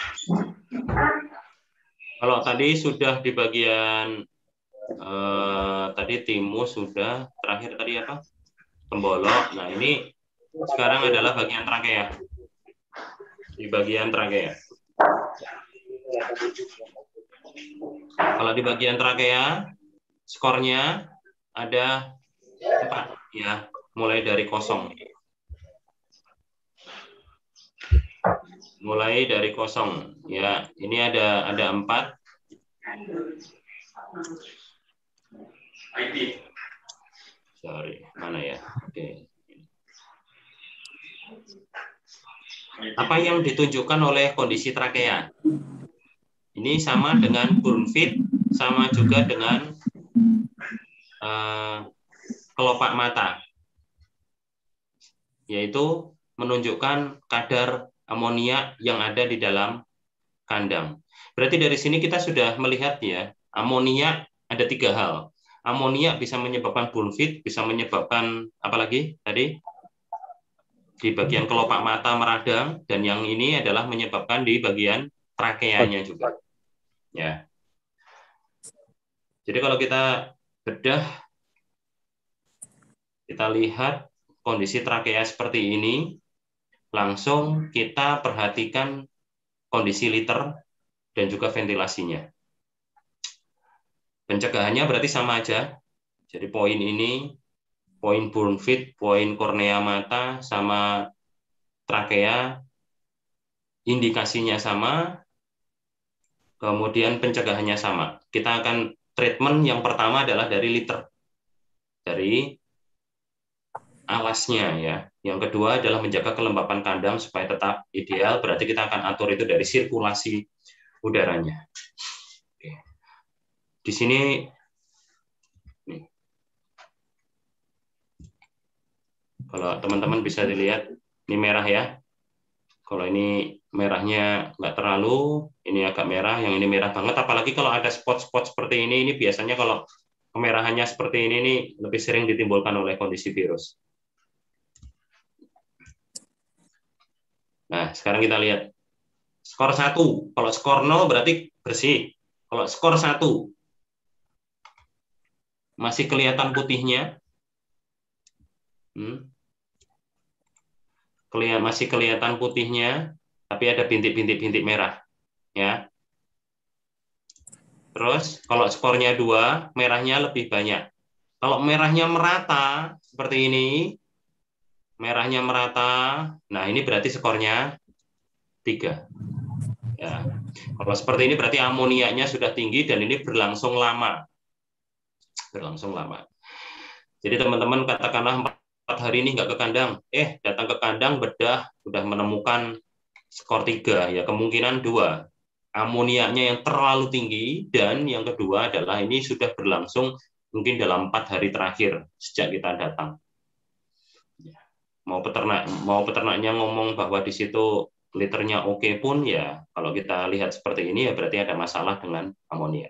kalau tadi sudah di bagian tadi timus sudah, terakhir tadi apa? Pembolok. Nah, ini sekarang adalah bagian trakea. Di bagian trakea. Kalau di bagian trakea, skornya ada 4 ya, mulai dari kosong. Mulai dari kosong ya. Ini ada 4. Sorry, mana ya? Oke. Apa yang ditunjukkan oleh kondisi trakea? Ini sama dengan burn fit, sama juga dengan kelopak mata, yaitu menunjukkan kadar amonia yang ada di dalam kandang. Berarti dari sini kita sudah melihat ya, amonia ada 3 hal. Amonia bisa menyebabkan burn fit, bisa menyebabkan apalagi tadi di bagian kelopak mata meradang, dan yang ini adalah menyebabkan di bagian trakeanya juga. Ya. Jadi kalau kita bedah, kita lihat kondisi trakea seperti ini, langsung kita perhatikan kondisi liter dan juga ventilasinya. Pencegahannya berarti sama aja. Jadi poin ini, poin burn fit, poin kornea mata, sama trakea, indikasinya sama, kemudian pencegahannya sama. Kita akan treatment yang pertama adalah dari liter, dari alasnya ya. Yang kedua adalah menjaga kelembapan kandang supaya tetap ideal, berarti kita akan atur itu dari sirkulasi udaranya. Oke. Di sini nih. Kalau teman-teman bisa dilihat, ini merah ya. Kalau ini merahnya nggak terlalu, ini agak merah, yang ini merah banget. Apalagi kalau ada spot-spot seperti ini biasanya kalau kemerahannya seperti ini lebih sering ditimbulkan oleh kondisi virus. Nah, sekarang kita lihat. Skor 1. Kalau skor 0 berarti bersih. Kalau skor 1, masih kelihatan putihnya. Masih kelihatan putihnya, tapi ada bintik-bintik merah. Ya. Terus, kalau skornya 2, merahnya lebih banyak. Kalau merahnya merata, seperti ini, merahnya merata, nah ini berarti skornya 3. Ya. Kalau seperti ini berarti amoniaknya sudah tinggi dan ini berlangsung lama. Berlangsung lama. Jadi teman-teman katakanlah 4 hari ini nggak ke kandang, datang ke kandang bedah, udah menemukan skor 3, ya kemungkinan 2. Amoniaknya yang terlalu tinggi, dan yang kedua adalah ini sudah berlangsung mungkin dalam 4 hari terakhir sejak kita datang. Mau peternaknya ngomong bahwa di situ liternya oke pun, ya kalau kita lihat seperti ini ya berarti ada masalah dengan amonia.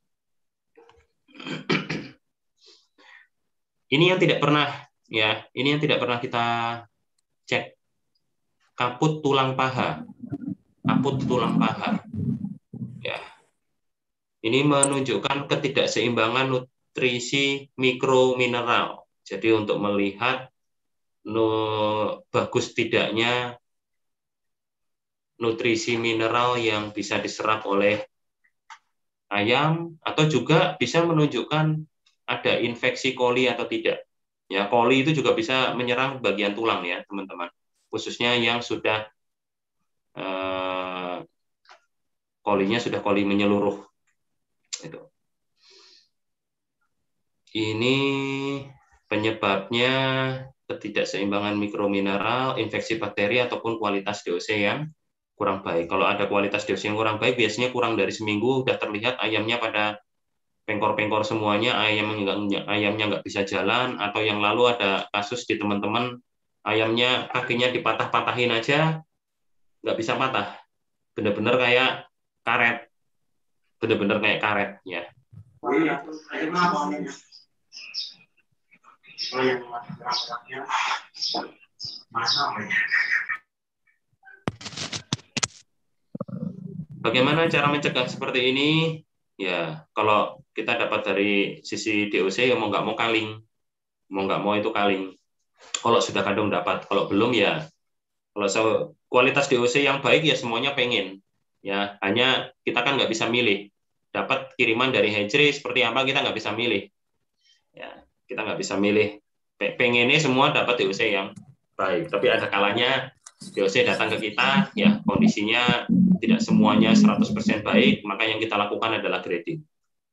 Ini yang tidak pernah kita cek. Kaput tulang paha. Kaput tulang paha. Ya. Ini menunjukkan ketidakseimbangan nutrisi mikromineral. Jadi untuk melihat bagus tidaknya nutrisi mineral yang bisa diserap oleh ayam, atau juga bisa menunjukkan ada infeksi coli atau tidak. Ya, coli itu juga bisa menyerang bagian tulang ya, teman-teman. Khususnya yang sudah colinya sudah coli menyeluruh. Itu. Ini penyebabnya ketidakseimbangan mikromineral, infeksi bakteri ataupun kualitas DOC yang kurang baik. Kalau ada kualitas DOC yang kurang baik, biasanya kurang dari seminggu udah terlihat ayamnya pada pengkor-pengkor semuanya, ayamnya nggak bisa jalan, atau yang lalu ada kasus di teman-teman, ayamnya kakinya dipatah-patahin aja, nggak bisa patah. Benar-benar kayak karet. Benar-benar kayak karet, ya. Bagaimana cara mencegah seperti ini? Ya, kalau kita dapat dari sisi DOC ya mau nggak mau kaling, mau nggak mau itu kaling. Kalau sudah kadung dapat, kalau belum ya, kalau kualitas DOC yang baik ya semuanya pengen. Ya, hanya kita kan nggak bisa milih. Dapat kiriman dari hatchery seperti apa kita nggak bisa milih. Ya, kita nggak bisa milih. Pengennya semua dapat DOC yang baik, tapi ada kalanya DOC datang ke kita, ya kondisinya tidak semuanya 100% baik, maka yang kita lakukan adalah grading.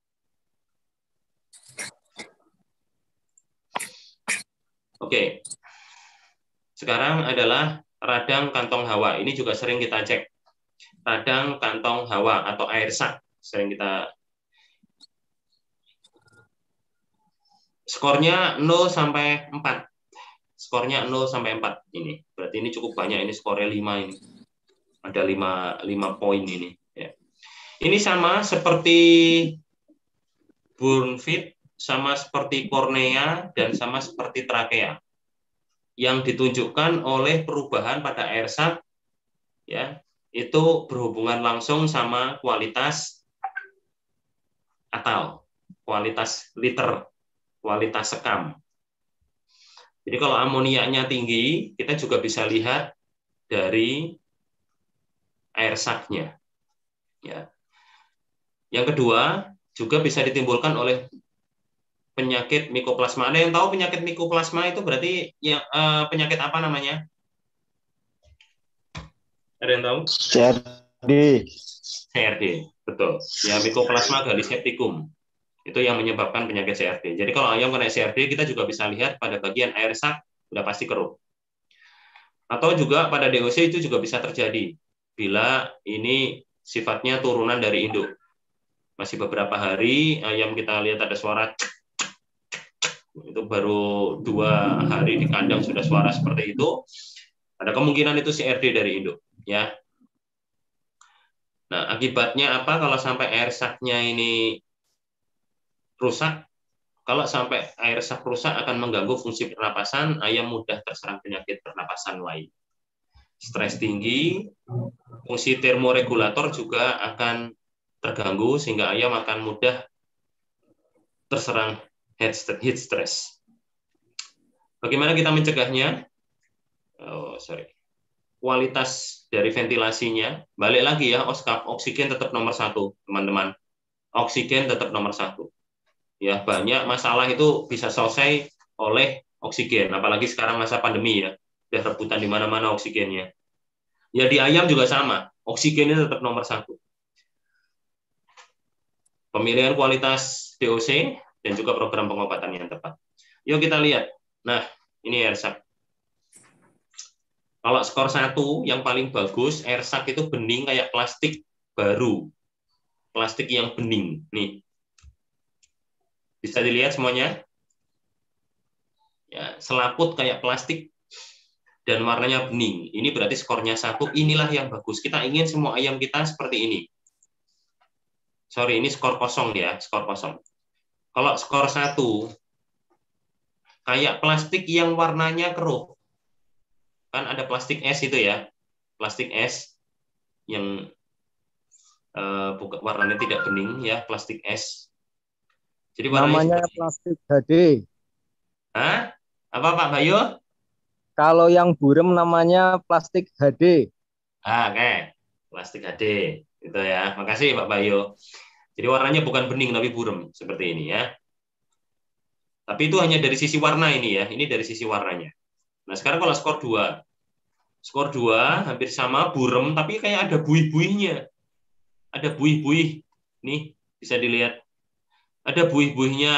Oke, sekarang adalah radang kantong hawa. Ini juga sering kita cek. Radang kantong hawa atau air sac, sering kita skornya 0 sampai 4. Skornya 0 sampai 4 ini. Berarti ini cukup banyak, ini skornya 5 ini. Ada 5 poin ini, ya. Ini sama seperti burn fit, sama seperti kornea dan sama seperti trakea. Yang ditunjukkan oleh perubahan pada air sac, ya, itu berhubungan langsung sama kualitas atal, kualitas liter, kualitas sekam. Jadi kalau amoniaknya tinggi, kita juga bisa lihat dari air sac-nya. Ya. Yang kedua, juga bisa ditimbulkan oleh penyakit mikoplasma. Ada yang tahu penyakit mikoplasma itu berarti ya, penyakit apa namanya? Ada yang tahu? CRD. CRD, betul. Ya, Mycoplasma gallisepticum. Itu yang menyebabkan penyakit CRD. Jadi kalau ayam kena CRD, kita juga bisa lihat pada bagian air sac sudah pasti keruh. Atau juga pada DOC itu juga bisa terjadi bila ini sifatnya turunan dari induk. Masih beberapa hari ayam kita lihat ada suara itu baru 2 hari di kandang sudah suara seperti itu. Ada kemungkinan itu CRD dari induk, ya. Nah, akibatnya apa kalau sampai air sac-nya ini rusak? Kalau sampai air sac rusak akan mengganggu fungsi pernapasan, ayam mudah terserang penyakit pernapasan lain. Stres tinggi, fungsi termoregulator juga akan terganggu sehingga ayam akan mudah terserang heat stress. Bagaimana kita mencegahnya? Kualitas dari ventilasinya, balik lagi ya, oksigen tetap nomor 1, teman-teman. Oksigen tetap nomor 1. Ya, banyak masalah itu bisa selesai oleh oksigen, apalagi sekarang masa pandemi ya, udah rebutan di mana-mana oksigennya. Ya di ayam juga sama, oksigennya tetap nomor 1. Pemilihan kualitas DOC dan juga program pengobatan yang tepat. Yuk kita lihat. Nah, ini air sac. Kalau skor 1 yang paling bagus, air sac itu bening kayak plastik baru. Plastik yang bening. Nih. Bisa dilihat semuanya? Ya, selaput kayak plastik dan warnanya bening. Ini berarti skornya 1, inilah yang bagus. Kita ingin semua ayam kita seperti ini. Sorry, ini skor 0 ya, skor 0. Kalau skor 1, kayak plastik yang warnanya keruh. Kan ada plastik es itu ya, plastik es yang warnanya tidak bening ya, plastik es. Jadi namanya plastik HD. Hah? Apa Pak Bayu? Kalau yang burem namanya plastik HD. Oke. Plastik HD itu ya. Makasih Pak Bayu. Jadi warnanya bukan bening tapi burem seperti ini ya. Tapi itu hanya dari sisi warna ini ya. Ini dari sisi warnanya. Nah, sekarang kalau skor 2. Skor 2 hampir sama, burem, tapi kayak ada buih-buihnya. Ada buih-buih. Nih, bisa dilihat. Ada buih-buihnya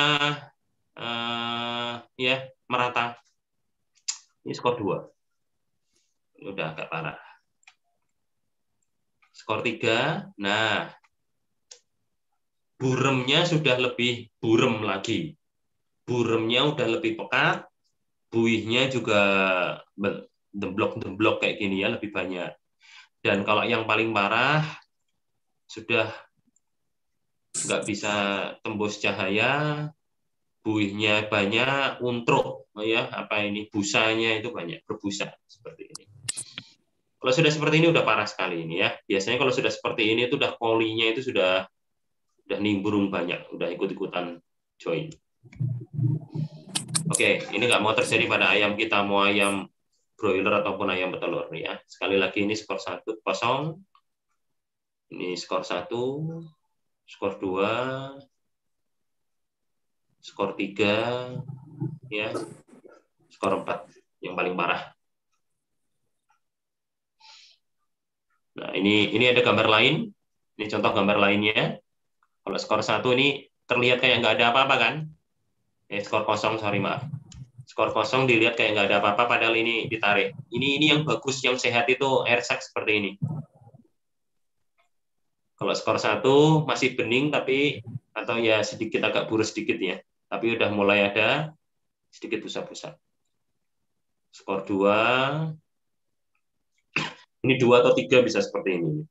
ya, merata. Ini skor 2. Ini udah agak parah. Skor 3. Nah, buremnya sudah lebih burem lagi. Buremnya udah lebih pekat. Buihnya juga demblok kayak gini ya, lebih banyak. Dan kalau yang paling parah sudah nggak bisa tembus cahaya, buihnya banyak, untruk ya, apa ini busanya itu banyak, berbusa seperti ini. Kalau sudah seperti ini udah parah sekali ini ya. Biasanya kalau sudah seperti ini itu udah kolinya itu sudah nimbrung banyak, udah ikut-ikutan join. Oke, ini nggak mau terjadi pada ayam kita, mau ayam broiler ataupun ayam petelur ya. Sekali lagi ini skor 1-0. Ini skor 1, skor 2, skor 3, ya, skor 4 yang paling parah. Nah, ini ada gambar lain. Ini contoh gambar lainnya. Kalau skor 1 ini terlihat kayak nggak ada apa-apa kan? Skor 0, sorry maaf. Skor 0 dilihat kayak nggak ada apa-apa, padahal ini ditarik. Ini yang bagus, yang sehat itu air sac seperti ini. Kalau skor 1 masih bening tapi atau ya sedikit agak burus sedikit ya. Tapi udah mulai ada sedikit busa-busa. Skor 2, ini 2 atau 3 bisa seperti ini.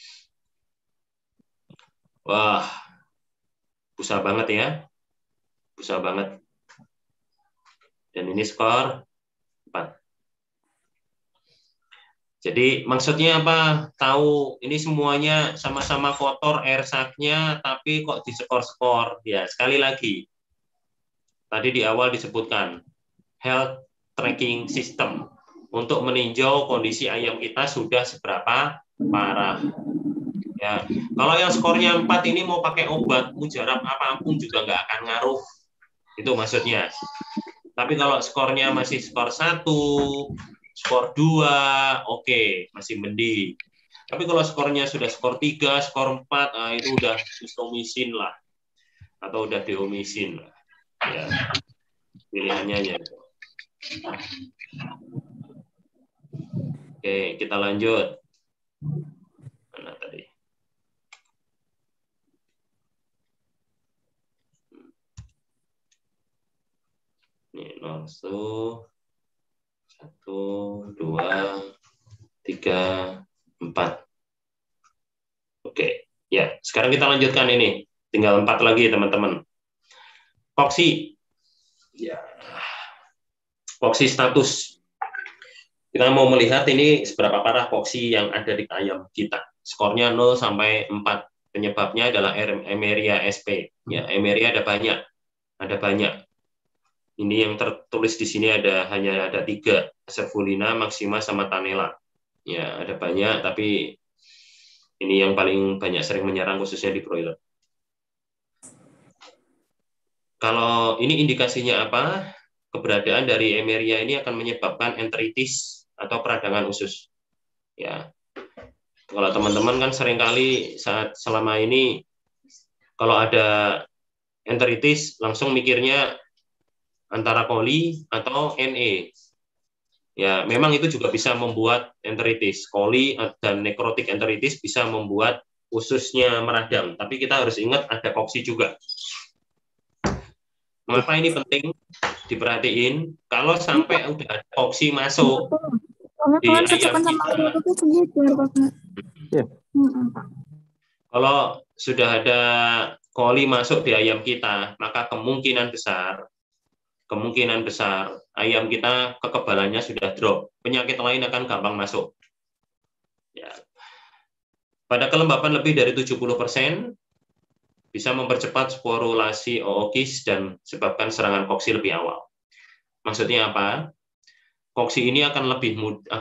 Wah, busa banget ya. Busa banget. Dan ini skor 4. Jadi maksudnya apa? Tahu ini semuanya sama-sama kotor air sac-nya, tapi kok diskor-skor? Ya, sekali lagi. Tadi di awal disebutkan health tracking system untuk meninjau kondisi ayam kita sudah seberapa parah. Ya, kalau yang skornya 4 ini mau pakai obat mujarab apapun juga nggak akan ngaruh. Itu maksudnya. Tapi kalau skornya masih skor 1, skor 2, oke, masih mending. Tapi kalau skornya sudah skor 3, skor 4, nah itu udah istomisin lah. Atau udah deomisin lah. Ya, pilihannya ya. Oke, kita lanjut. Mana tadi? Ini langsung 1, 2, 3, 4. Oke, ya. Sekarang kita lanjutkan ini. Tinggal 4 lagi, teman-teman. Koksi. Ya. Koksi status. Kita mau melihat ini seberapa parah koksi yang ada di ayam kita. Skornya 0 sampai 4. Penyebabnya adalah Emeria sp. Ya, Emeria ada banyak. Ada banyak. Ini yang tertulis di sini hanya ada 3, Servulina, Maxima, sama Tanella. Ya, ada banyak, tapi ini yang paling banyak sering menyerang khususnya di broiler. Kalau ini indikasinya apa? Keberadaan dari Emeria ini akan menyebabkan enteritis atau peradangan usus. Ya, kalau teman-teman kan seringkali selama ini kalau ada enteritis langsung mikirnya antara coli atau NE. Ya, memang itu juga bisa membuat enteritis. Coli dan nekrotik enteritis bisa membuat ususnya meradang. Tapi kita harus ingat ada koksi juga. Mengapa ini penting diperhatiin? Kalau sampai udah ada koksi masuk di ayam kita, kalau sudah ada coli masuk di ayam kita, maka kemungkinan besar ayam kita kekebalannya sudah drop. Penyakit lain akan gampang masuk. Ya. Pada kelembapan lebih dari 70%, bisa mempercepat sporulasi ookis dan sebabkan serangan koksi lebih awal. Maksudnya apa? Koksi ini akan lebih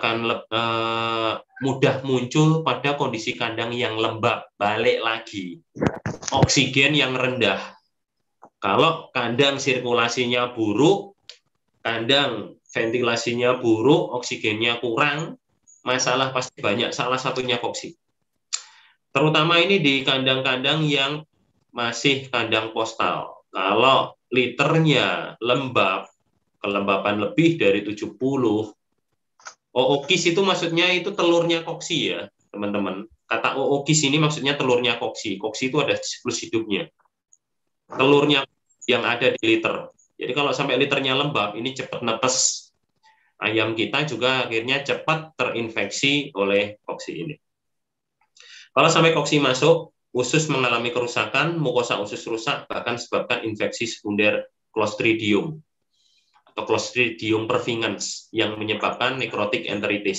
mudah muncul pada kondisi kandang yang lembab. Balik lagi, oksigen yang rendah. Kalau kandang sirkulasinya buruk, kandang ventilasinya buruk, oksigennya kurang, masalah pasti banyak. Salah satunya koksi. Terutama ini di kandang-kandang yang masih kandang postal. Kalau liternya lembab, kelembapan lebih dari 70, ookis itu maksudnya itu telurnya koksi ya, teman-teman. Kata ookis ini maksudnya telurnya koksi. Koksi itu ada siklus hidupnya. Telurnya yang ada di liter. Jadi kalau sampai liternya lembab, ini cepat netes. Ayam kita juga akhirnya cepat terinfeksi oleh koksi ini. Kalau sampai koksi masuk, usus mengalami kerusakan, mukosa usus rusak, bahkan sebabkan infeksi sekunder Clostridium atau Clostridium perfringens yang menyebabkan nekrotik enteritis.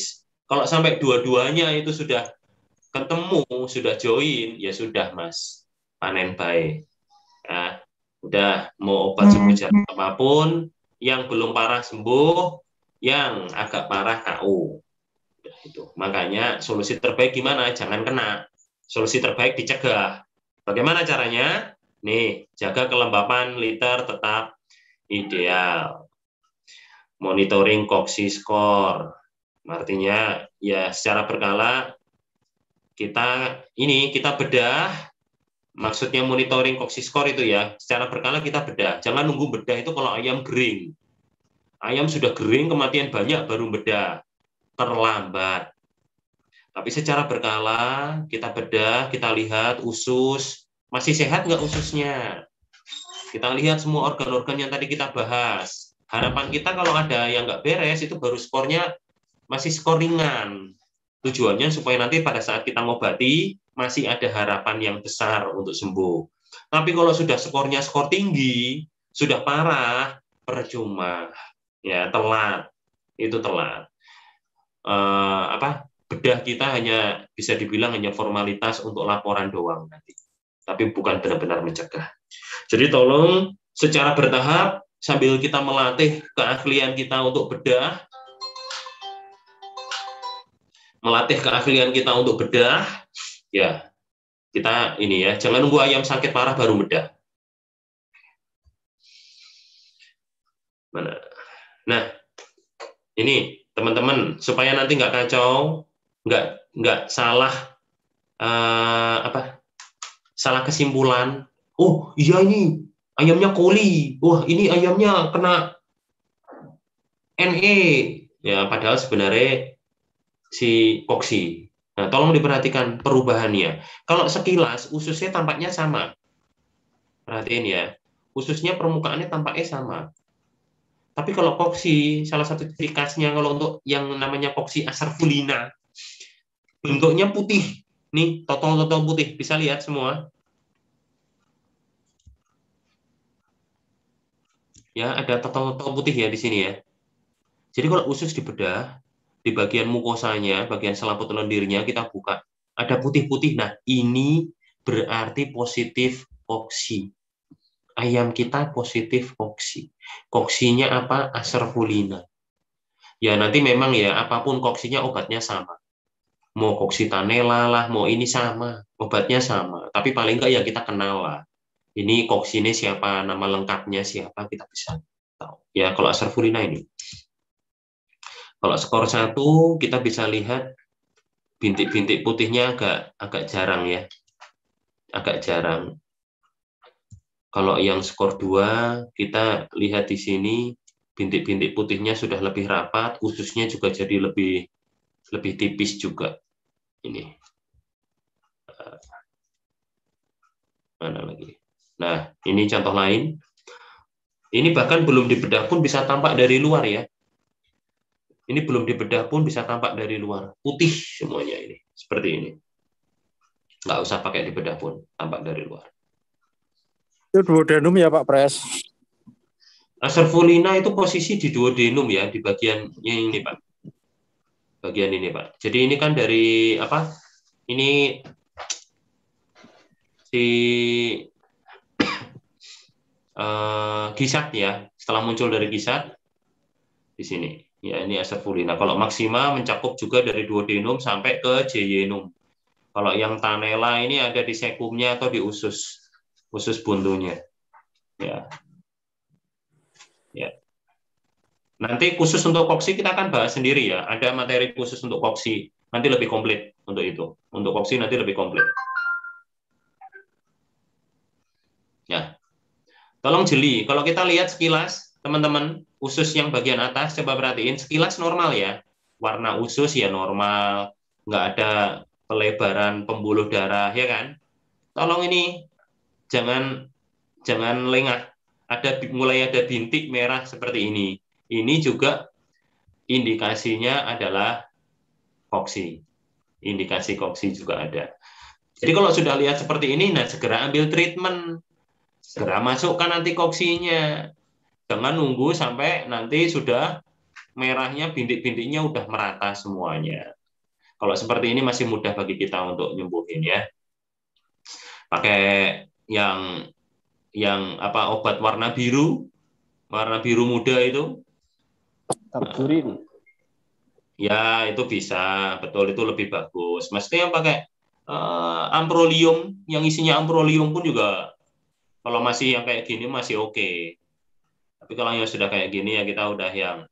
Kalau sampai dua-duanya itu sudah ketemu, sudah join, ya sudah Mas, panen baik. Ya, udah mau obat semujar apapun, yang belum parah sembuh, yang agak parah KO. Udah, itu. Makanya solusi terbaik gimana? Jangan kena. Solusi terbaik dicegah. Bagaimana caranya? Nih, jaga kelembapan liter tetap ideal. Monitoring koksi skor. Artinya ya secara berkala kita bedah. Maksudnya monitoring koksi skor itu ya, secara berkala kita bedah. Jangan nunggu bedah itu kalau ayam kering. Ayam sudah kering, kematian banyak, baru bedah. Terlambat. Tapi secara berkala, kita bedah, kita lihat usus. Masih sehat nggak ususnya? Kita lihat semua organ-organ yang tadi kita bahas. Harapan kita kalau ada yang nggak beres, itu baru skornya masih skor ringan. Tujuannya supaya nanti pada saat kita ngobati, masih ada harapan yang besar untuk sembuh. Tapi kalau sudah skornya skor tinggi, sudah parah, percuma. Ya, telat. Itu telat. Bedah kita hanya bisa dibilang hanya formalitas untuk laporan doang nanti. Tapi bukan benar-benar mencegah. Jadi tolong secara bertahap, sambil kita melatih keahlian kita untuk bedah, ya kita ini ya, jangan nunggu ayam sakit parah baru bedah. Mana? Nah, ini teman-teman supaya nanti nggak kacau, nggak salah salah kesimpulan. Oh iya ini ayamnya coli, wah ini ayamnya kena NE, ya padahal sebenarnya si koksi. Nah, tolong diperhatikan perubahannya. Kalau sekilas ususnya tampaknya sama. Perhatiin ya, ususnya permukaannya tampaknya sama. Tapi kalau koksi, salah satu ciri khasnya kalau untuk yang namanya koksi acervulina, bentuknya putih. Nih, totol-totol putih. Bisa lihat semua. Ya, ada totol-totol putih ya di sini ya. Jadi kalau usus dibedah, di bagian mukosanya, bagian selaput lendirnya kita buka, ada putih-putih. Nah, ini berarti positif koksi. Ayam kita positif koksi. Koksinya apa? Acervulina. Ya nanti memang ya, apapun koksinya obatnya sama. Mau koksitanela lah, mau ini sama, obatnya sama. Tapi paling enggak ya kita kenal lah. Ini koksinya siapa, nama lengkapnya siapa, kita bisa tahu. Ya kalau acervulina ini. Kalau skor 1 kita bisa lihat bintik-bintik putihnya agak jarang ya. Agak jarang. Kalau yang skor 2 kita lihat di sini bintik-bintik putihnya sudah lebih rapat, ususnya juga jadi lebih tipis juga. Ini. Mana lagi? Nah, ini contoh lain. Ini bahkan belum dibedah pun bisa tampak dari luar ya. Ini belum dibedah pun bisa tampak dari luar. Putih semuanya ini. Seperti ini. Nggak usah pakai dibedah pun. Tampak dari luar. Itu duodenum ya Pak Pres? Acervulina itu posisi di duodenum ya. Di bagian ini Pak. Bagian ini Pak. Jadi ini kan dari apa? Ini si gisat ya. Setelah muncul dari gisat. Di sini. Ya, ini acervulina. Kalau maksima mencakup juga dari duodenum sampai ke jeyenum. Kalau yang tanela ini ada di sekumnya atau di usus buntunya. Ya. Ya. Nanti khusus untuk koksi kita akan bahas sendiri ya. Ada materi khusus untuk koksi. Nanti lebih komplit untuk itu. Untuk koksi nanti lebih komplit. Ya. Tolong jeli. Kalau kita lihat sekilas, teman-teman, usus yang bagian atas, coba perhatiin, sekilas normal ya. Warna usus ya normal, nggak ada pelebaran pembuluh darah, ya kan? Tolong ini, jangan lengah. Mulai ada bintik merah seperti ini. Ini juga indikasinya adalah koksi. Indikasi koksi juga ada. Jadi kalau sudah lihat seperti ini, nah segera ambil treatment. Segera masukkan antikoksinya. Jangan nunggu sampai nanti sudah merahnya bintik-bintiknya udah merata semuanya. Kalau seperti ini masih mudah bagi kita untuk nyembuhin ya. Pakai yang obat warna biru muda itu. Tarburin. Ya, itu bisa, betul, itu lebih bagus. Mestinya pakai amprolium, yang isinya amprolium pun juga kalau masih yang kayak gini masih oke. Tapi kalau yang sudah kayak gini ya kita udah yang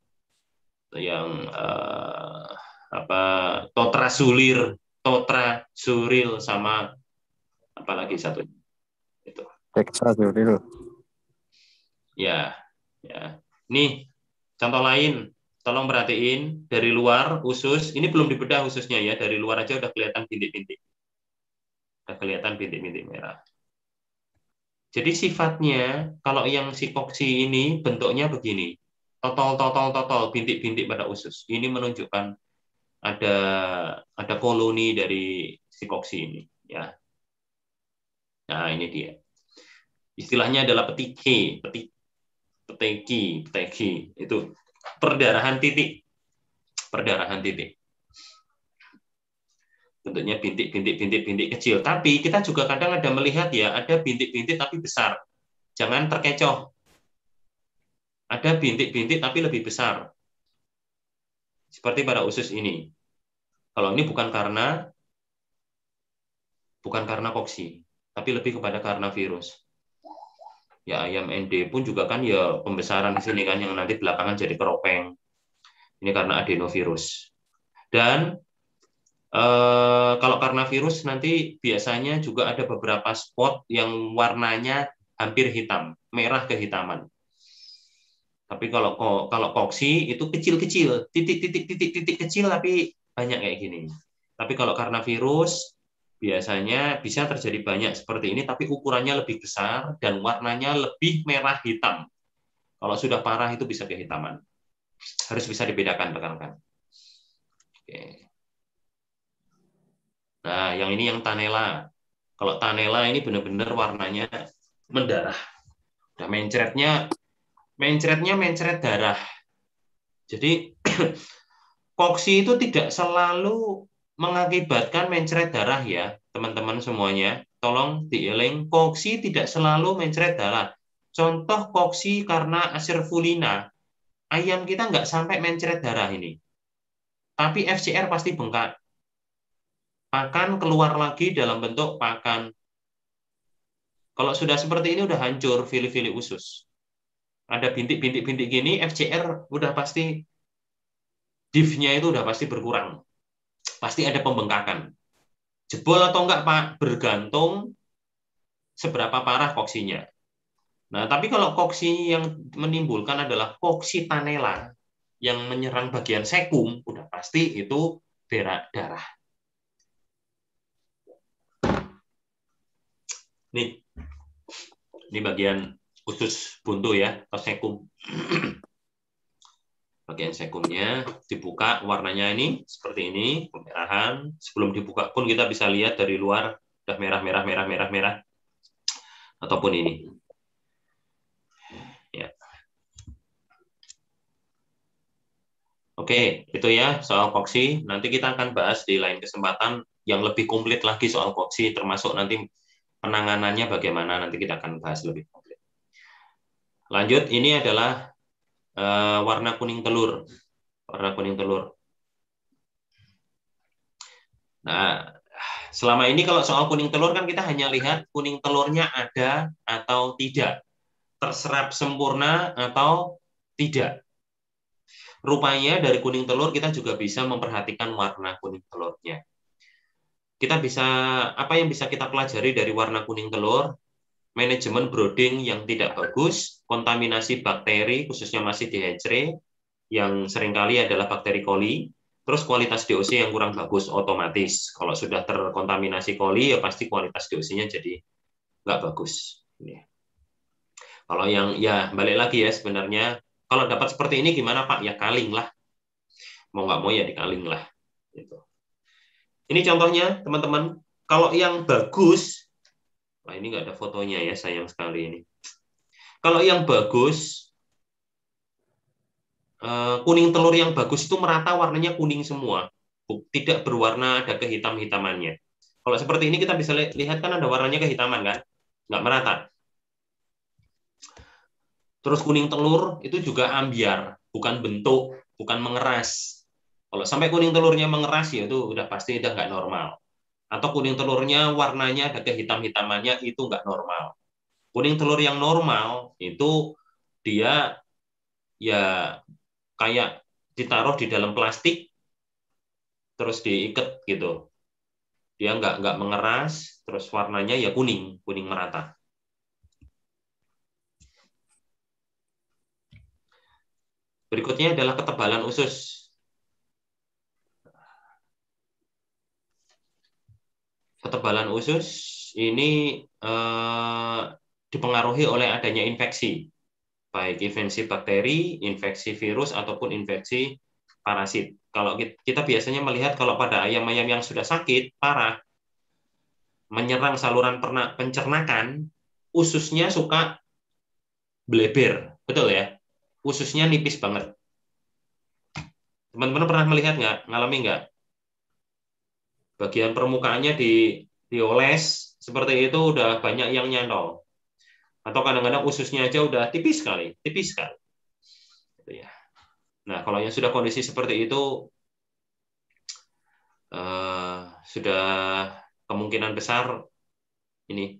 totrasuril sama apalagi satu itu. Dexazuril. Ya. Nih, contoh lain. Tolong perhatiin, dari luar usus, ini belum dibedah ususnya ya, dari luar aja udah kelihatan bintik-bintik. Udah kelihatan bintik-bintik merah. Jadi sifatnya, kalau yang sikoksi ini bentuknya begini. Totol, bintik-bintik pada usus. Ini menunjukkan ada koloni dari sikoksi ini. Ya. Nah, ini dia. Istilahnya adalah peteki. Itu perdarahan titik. Bentuknya bintik kecil. Tapi kita juga kadang ada melihat ya, ada bintik-bintik tapi besar. Jangan terkecoh. Ada bintik-bintik tapi lebih besar. Seperti pada usus ini. Kalau ini bukan karena koksi, tapi lebih kepada karena virus. Ya, ayam ND pun juga kan ya pembesaran di sini kan yang nanti belakangan jadi keropeng. Ini karena adenovirus. Dan kalau karena virus nanti biasanya juga ada beberapa spot yang warnanya hampir hitam, merah kehitaman. Tapi kalau koksi itu kecil-kecil, titik kecil tapi banyak kayak gini. Tapi kalau karena virus biasanya bisa terjadi banyak seperti ini, tapi ukurannya lebih besar dan warnanya lebih merah hitam. Kalau sudah parah itu bisa kehitaman. Harus bisa dibedakan rekan-rekan. Oke. Nah, yang ini yang Tanella. Kalau Tanella ini benar-benar warnanya mendarah. Udah mencret darah. Jadi koksi itu tidak selalu mengakibatkan mencret darah ya, teman-teman semuanya. Tolong dieling, koksi tidak selalu mencret darah. Contoh koksi karena aservulina, ayam kita nggak sampai mencret darah ini. Tapi FCR pasti bengkak. Pakan keluar lagi dalam bentuk pakan. Kalau sudah seperti ini udah hancur fili-fili usus. Ada bintik-bintik gini, FCR udah pasti div-nya itu udah pasti berkurang. Pasti ada pembengkakan. Jebol atau enggak, Pak? Bergantung seberapa parah koksinya. Nah, tapi kalau koksi yang menimbulkan adalah koksi Tanella yang menyerang bagian sekum, udah pasti itu berak darah. Nih, ini bagian usus buntu ya, atau sekum. Bagian sekumnya dibuka, warnanya ini seperti ini, kemerahan. Sebelum dibuka pun kita bisa lihat dari luar udah merah. Ataupun ini. Ya. Oke, itu ya soal koksi. Nanti kita akan bahas di lain kesempatan yang lebih komplit lagi soal koksi, termasuk nanti penanganannya bagaimana, nanti kita akan bahas lebih komplit. Lanjut, ini adalah warna kuning telur. Nah, selama ini kalau soal kuning telur kan kita hanya lihat kuning telurnya ada atau tidak, terserap sempurna atau tidak. Rupanya dari kuning telur kita juga bisa memperhatikan warna kuning telurnya. Apa yang bisa kita pelajari dari warna kuning telur? Manajemen brooding yang tidak bagus, kontaminasi bakteri, khususnya masih DHC, yang seringkali adalah bakteri coli, terus kualitas DOC yang kurang bagus otomatis. Kalau sudah terkontaminasi coli, ya pasti kualitas DOC-nya jadi nggak bagus. Kalau yang, ya balik lagi ya sebenarnya, kalau dapat seperti ini gimana Pak? Ya kaling lah. Mau nggak mau ya dikaling lah. Gitu. Ini contohnya teman-teman, kalau yang bagus, nah ini nggak ada fotonya ya, sayang sekali ini. Kalau yang bagus, kuning telur yang bagus itu merata warnanya kuning semua, tidak berwarna, ada kehitam-hitamannya. Kalau seperti ini kita bisa lihat kan ada warnanya kehitaman kan, nggak merata. Terus kuning telur itu juga ambiar, bukan bentuk, bukan mengeras. Kalau sampai kuning telurnya mengeras ya itu udah pasti udah nggak normal. Atau kuning telurnya warnanya ada kehitam-hitamannya, itu nggak normal. Kuning telur yang normal itu dia ya kayak ditaruh di dalam plastik terus diikat gitu. Dia nggak mengeras, terus warnanya ya kuning merata. Berikutnya adalah ketebalan usus. Ketebalan usus ini dipengaruhi oleh adanya infeksi, baik infeksi bakteri, infeksi virus, ataupun infeksi parasit. Kalau kita biasanya melihat kalau pada ayam-ayam yang sudah sakit parah, menyerang saluran pencernakan, ususnya suka bleber, betul ya? Ususnya nipis banget. Teman-teman pernah melihat nggak? Ngalami nggak? Bagian permukaannya dioles seperti itu udah banyak yang nyantol. Atau kadang-kadang ususnya aja udah tipis sekali. Gitu ya. Nah, kalau yang sudah kondisi seperti itu, sudah kemungkinan besar ini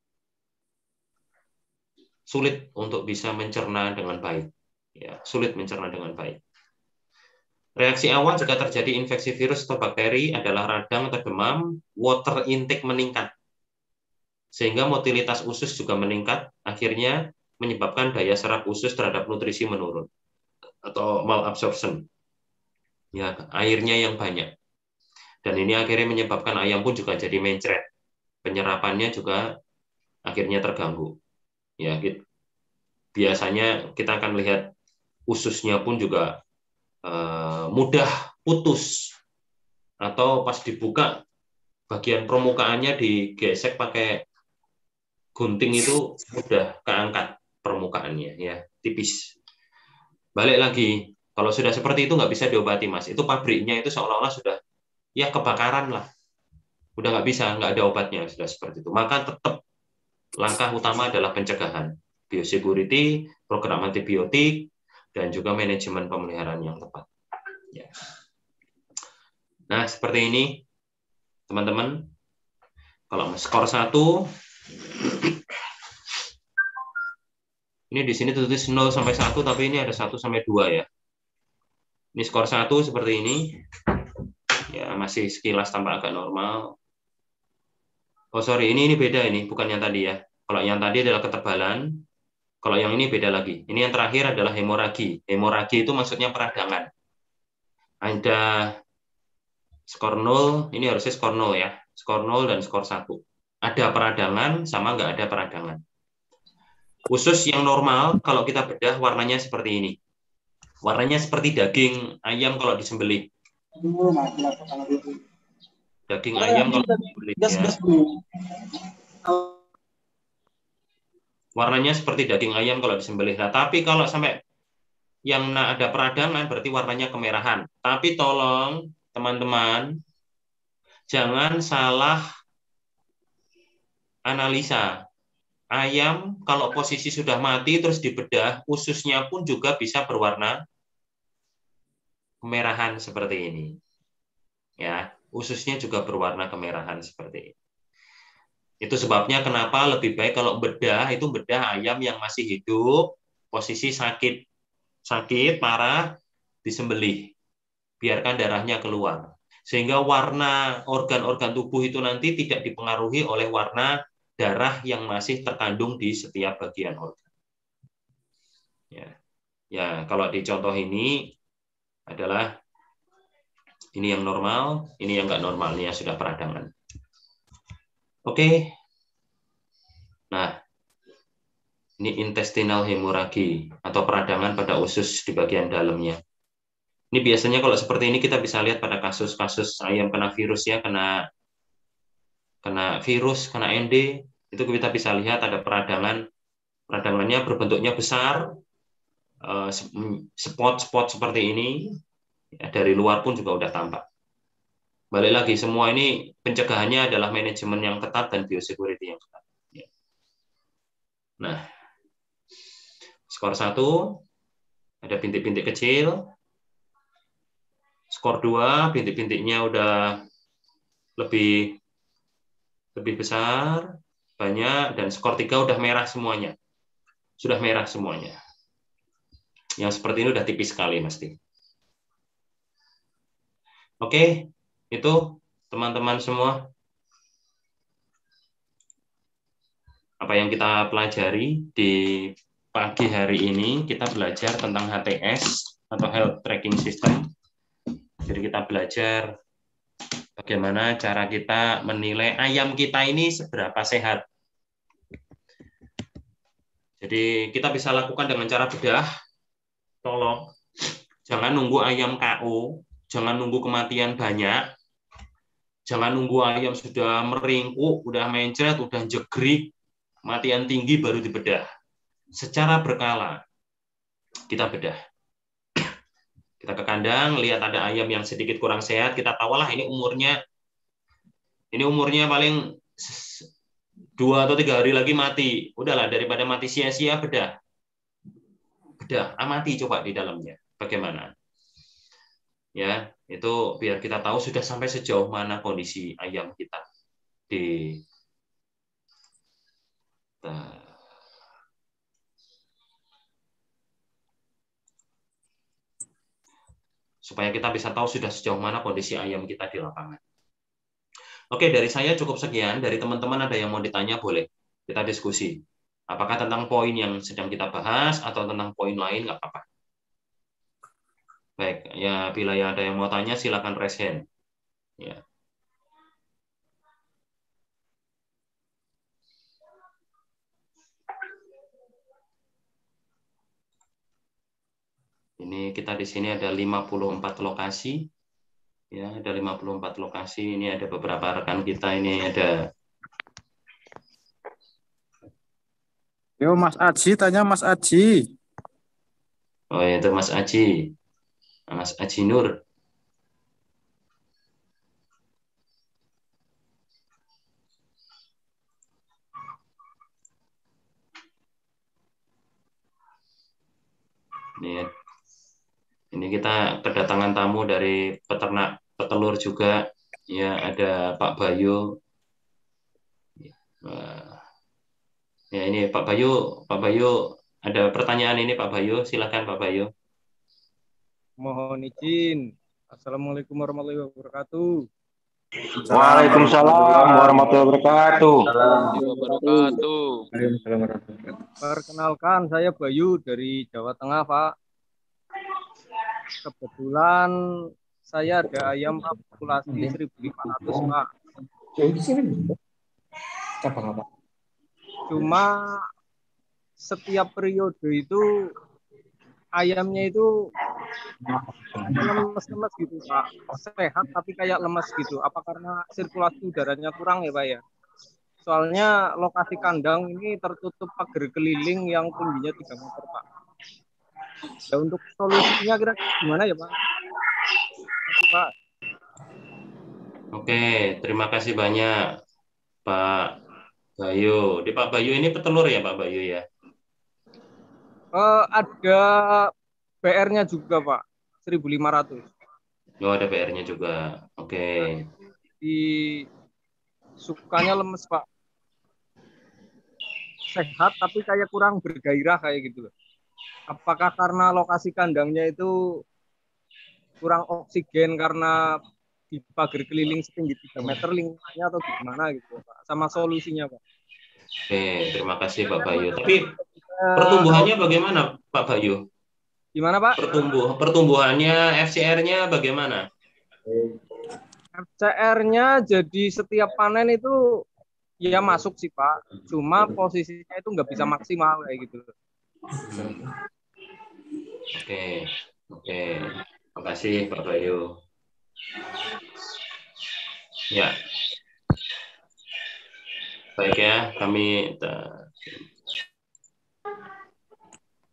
sulit untuk bisa mencerna dengan baik. Ya, sulit mencerna dengan baik. Reaksi awal jika terjadi infeksi virus atau bakteri adalah radang atau demam, water intake meningkat, sehingga motilitas usus juga meningkat, akhirnya menyebabkan daya serap usus terhadap nutrisi menurun atau malabsorption. Ya, airnya yang banyak. Dan ini akhirnya menyebabkan ayam pun juga jadi mencret. Penyerapannya juga akhirnya terganggu. Ya, biasanya kita akan lihat ususnya pun juga mudah putus, atau pas dibuka bagian permukaannya digesek pakai gunting itu mudah keangkat permukaannya, ya tipis. Balik lagi, kalau sudah seperti itu nggak bisa diobati, Mas. Itu pabriknya itu seolah-olah sudah ya kebakaran lah, udah nggak bisa, nggak ada obatnya sudah seperti itu. Maka tetap langkah utama adalah pencegahan, biosecurity, program antibiotik, dan juga manajemen pemeliharaan yang tepat. Ya. Nah, seperti ini, teman-teman. Kalau skor 1, ini di sini tulis 0 sampai 1, tapi ini ada 1 sampai 2 ya. Ini skor 1 seperti ini. Ya, masih sekilas tampak agak normal. Oh, sorry, ini beda ini, bukan yang tadi ya. Kalau yang tadi adalah ketebalan, kalau yang ini beda lagi. Ini yang terakhir adalah hemoragi. Hemoragi itu maksudnya peradangan. Ada skor 0, ini harusnya skor 0 ya. Skor 0 dan skor 1. Ada peradangan sama nggak ada peradangan. Usus yang normal, kalau kita bedah warnanya seperti ini. Warnanya seperti daging ayam kalau disembelih. Daging ayam kalau disembelih ya. Warnanya seperti daging ayam kalau disembelih. Nah, tapi kalau sampai yang ada peradangan berarti warnanya kemerahan. Tapi tolong teman-teman jangan salah analisa. Ayam kalau posisi sudah mati terus dibedah, ususnya pun juga bisa berwarna kemerahan seperti ini. Ya, ususnya juga berwarna kemerahan seperti ini. Itu sebabnya kenapa lebih baik kalau bedah itu bedah ayam yang masih hidup, posisi sakit parah, disembelih. Biarkan darahnya keluar. Sehingga warna organ-organ tubuh itu nanti tidak dipengaruhi oleh warna darah yang masih terkandung di setiap bagian organ. Ya, kalau di contoh ini adalah ini yang normal, ini yang nggak normal, ini yang sudah peradangan. Oke. Nah, ini intestinal hemoragi atau peradangan pada usus di bagian dalamnya. Ini biasanya kalau seperti ini kita bisa lihat pada kasus-kasus ayam kena virus ya, kena virus, kena ND, itu kita bisa lihat ada peradangan. Peradangannya berbentuknya besar, spot-spot seperti ini, ya, dari luar pun juga udah tampak. Balik lagi, semua ini pencegahannya adalah manajemen yang ketat dan biosecurity yang ketat. Nah, skor 1, ada bintik-bintik kecil. Skor 2, bintik-bintiknya udah lebih besar, banyak, dan skor 3 udah merah semuanya. Sudah merah semuanya. Yang seperti ini udah tipis sekali mesti. Oke, itu teman-teman semua. Apa yang kita pelajari di pagi hari ini, kita belajar tentang HTS atau Health Tracking System. Jadi kita belajar bagaimana cara kita menilai ayam kita ini seberapa sehat. Jadi kita bisa lakukan dengan cara bedah. Tolong, jangan nunggu ayam KO, jangan nunggu kematian banyak, jangan nunggu ayam sudah meringkuk, udah mencret, udah jegrik, kematian tinggi baru dibedah. Secara berkala, kita bedah. Kita ke kandang, lihat ada ayam yang sedikit kurang sehat, kita tahulah ini umurnya paling 2 atau 3 hari lagi mati. Udahlah, daripada mati sia-sia, bedah, amati coba di dalamnya bagaimana. Ya, itu biar kita tahu sudah sampai sejauh mana kondisi ayam kita di supaya kita bisa tahu sudah sejauh mana kondisi ayam kita di lapangan. Oke, dari saya cukup sekian. Dari teman-teman ada yang mau ditanya, boleh kita diskusi. Apakah tentang poin yang sedang kita bahas atau tentang poin lain, nggak apa-apa. Baik, ya bila ya ada yang mau tanya, silakan raise hand. Ya. Ini kita di sini ada 54 lokasi. Ya, ada 54 lokasi. Ini ada beberapa rekan kita, ini ada. Yo, Mas Aji, tanya Mas Aji. Oh, itu Mas Aji. Mas Aji Nur. Ini kita kedatangan tamu dari peternak petelur juga. Ya, ada Pak Bayu. Ya, ini Pak Bayu ada pertanyaan ini Pak Bayu, silakan Pak Bayu. Mohon izin. Assalamualaikum warahmatullahi wabarakatuh. Waalaikumsalam warahmatullahi wabarakatuh. Perkenalkan, saya Bayu dari Jawa Tengah, Pak. Kebetulan saya ada ayam populasi 1.500, Pak. Cuma setiap periode itu ayamnya itu lemes-lemes gitu, Pak. Sehat tapi kayak lemes gitu. Apa karena sirkulasi udaranya kurang ya, Pak ya? Soalnya lokasi kandang ini tertutup pagar keliling yang tingginya 3 meter, Pak. Ya, untuk solusinya kira-kira gimana ya, Pak? Terima kasih, Pak. Oke, terima kasih banyak Pak Bayu. Di Pak Bayu ini petelur ya Pak Bayu ya? Ada PR-nya juga, Pak. 1.500. Oh, ada PR-nya juga. Oke. Di sukanya lemes, Pak. Sehat tapi kayak kurang bergairah kayak gitu loh. Apakah karena lokasi kandangnya itu kurang oksigen karena di pagar keliling setinggi 3 meter lingkungannya atau gimana gitu, Pak? Sama solusinya, Pak. Oke, terima kasih Pak Bayu. Tapi pertumbuhannya bagaimana Pak Bayu? Gimana, Pak? Pertumbuhannya, FCR-nya bagaimana? FCR-nya jadi setiap panen itu ya masuk sih, Pak. Cuma posisinya itu nggak bisa maksimal kayak gitu. Oke. Terima kasih Pak Bayu. Ya. Baik ya, kami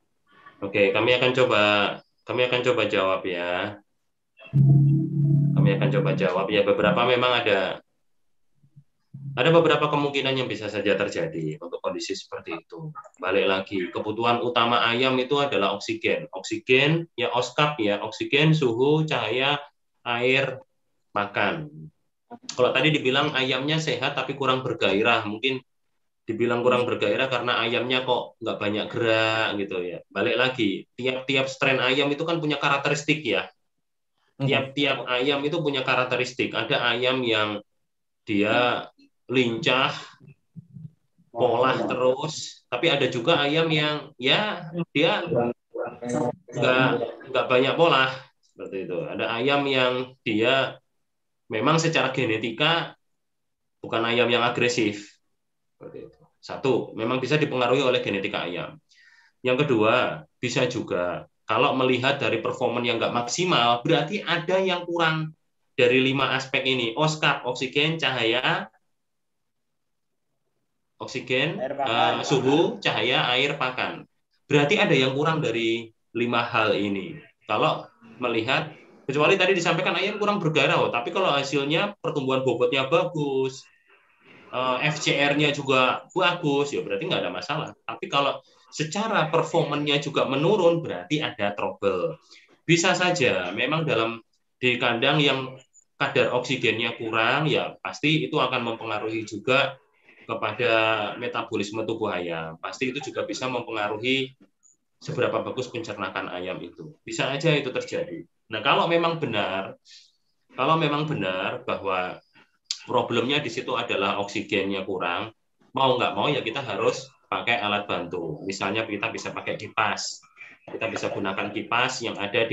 kami akan coba jawab ya. Kami Kami akan coba jawab ya. Beberapa memang ada beberapa kemungkinan yang bisa saja terjadi untuk kondisi seperti itu. Balik lagi, kebutuhan utama ayam itu adalah oksigen. Oksigen, ya OSCAP ya, oksigen, suhu, cahaya, air, makan. Kalau tadi dibilang ayamnya sehat tapi kurang bergairah, mungkin dibilang kurang bergairah karena ayamnya kok nggak banyak gerak gitu ya. Balik lagi, tiap-tiap strain ayam itu kan punya karakteristik ya. Tiap-tiap ayam itu punya karakteristik. Ada ayam yang dia lincah, pola terus, tapi ada juga ayam yang ya dia nggak banyak pola seperti itu. Ada ayam yang dia memang secara genetika bukan ayam yang agresif seperti itu. Satu, memang bisa dipengaruhi oleh genetika ayam. Yang kedua, bisa juga kalau melihat dari performa yang nggak maksimal, berarti ada yang kurang dari 5 aspek ini: OSCAP, oksigen, cahaya, suhu, cahaya, air, pakan. Berarti ada yang kurang dari 5 hal ini. Kalau melihat, kecuali tadi disampaikan ayam kurang bergairah, tapi kalau hasilnya pertumbuhan bobotnya bagus, FCR-nya juga bagus, ya berarti nggak ada masalah. Tapi kalau secara performanya juga menurun, berarti ada trouble. Bisa saja, memang di kandang yang kadar oksigennya kurang, ya pasti itu akan mempengaruhi juga kepada metabolisme tubuh ayam. Pasti itu juga bisa mempengaruhi seberapa bagus pencernakan ayam itu. Bisa aja itu terjadi. Nah, kalau memang benar bahwa problemnya di situ adalah oksigennya kurang, mau nggak mau ya kita harus pakai alat bantu. Misalnya kita bisa pakai kipas. Kita bisa gunakan kipas yang ada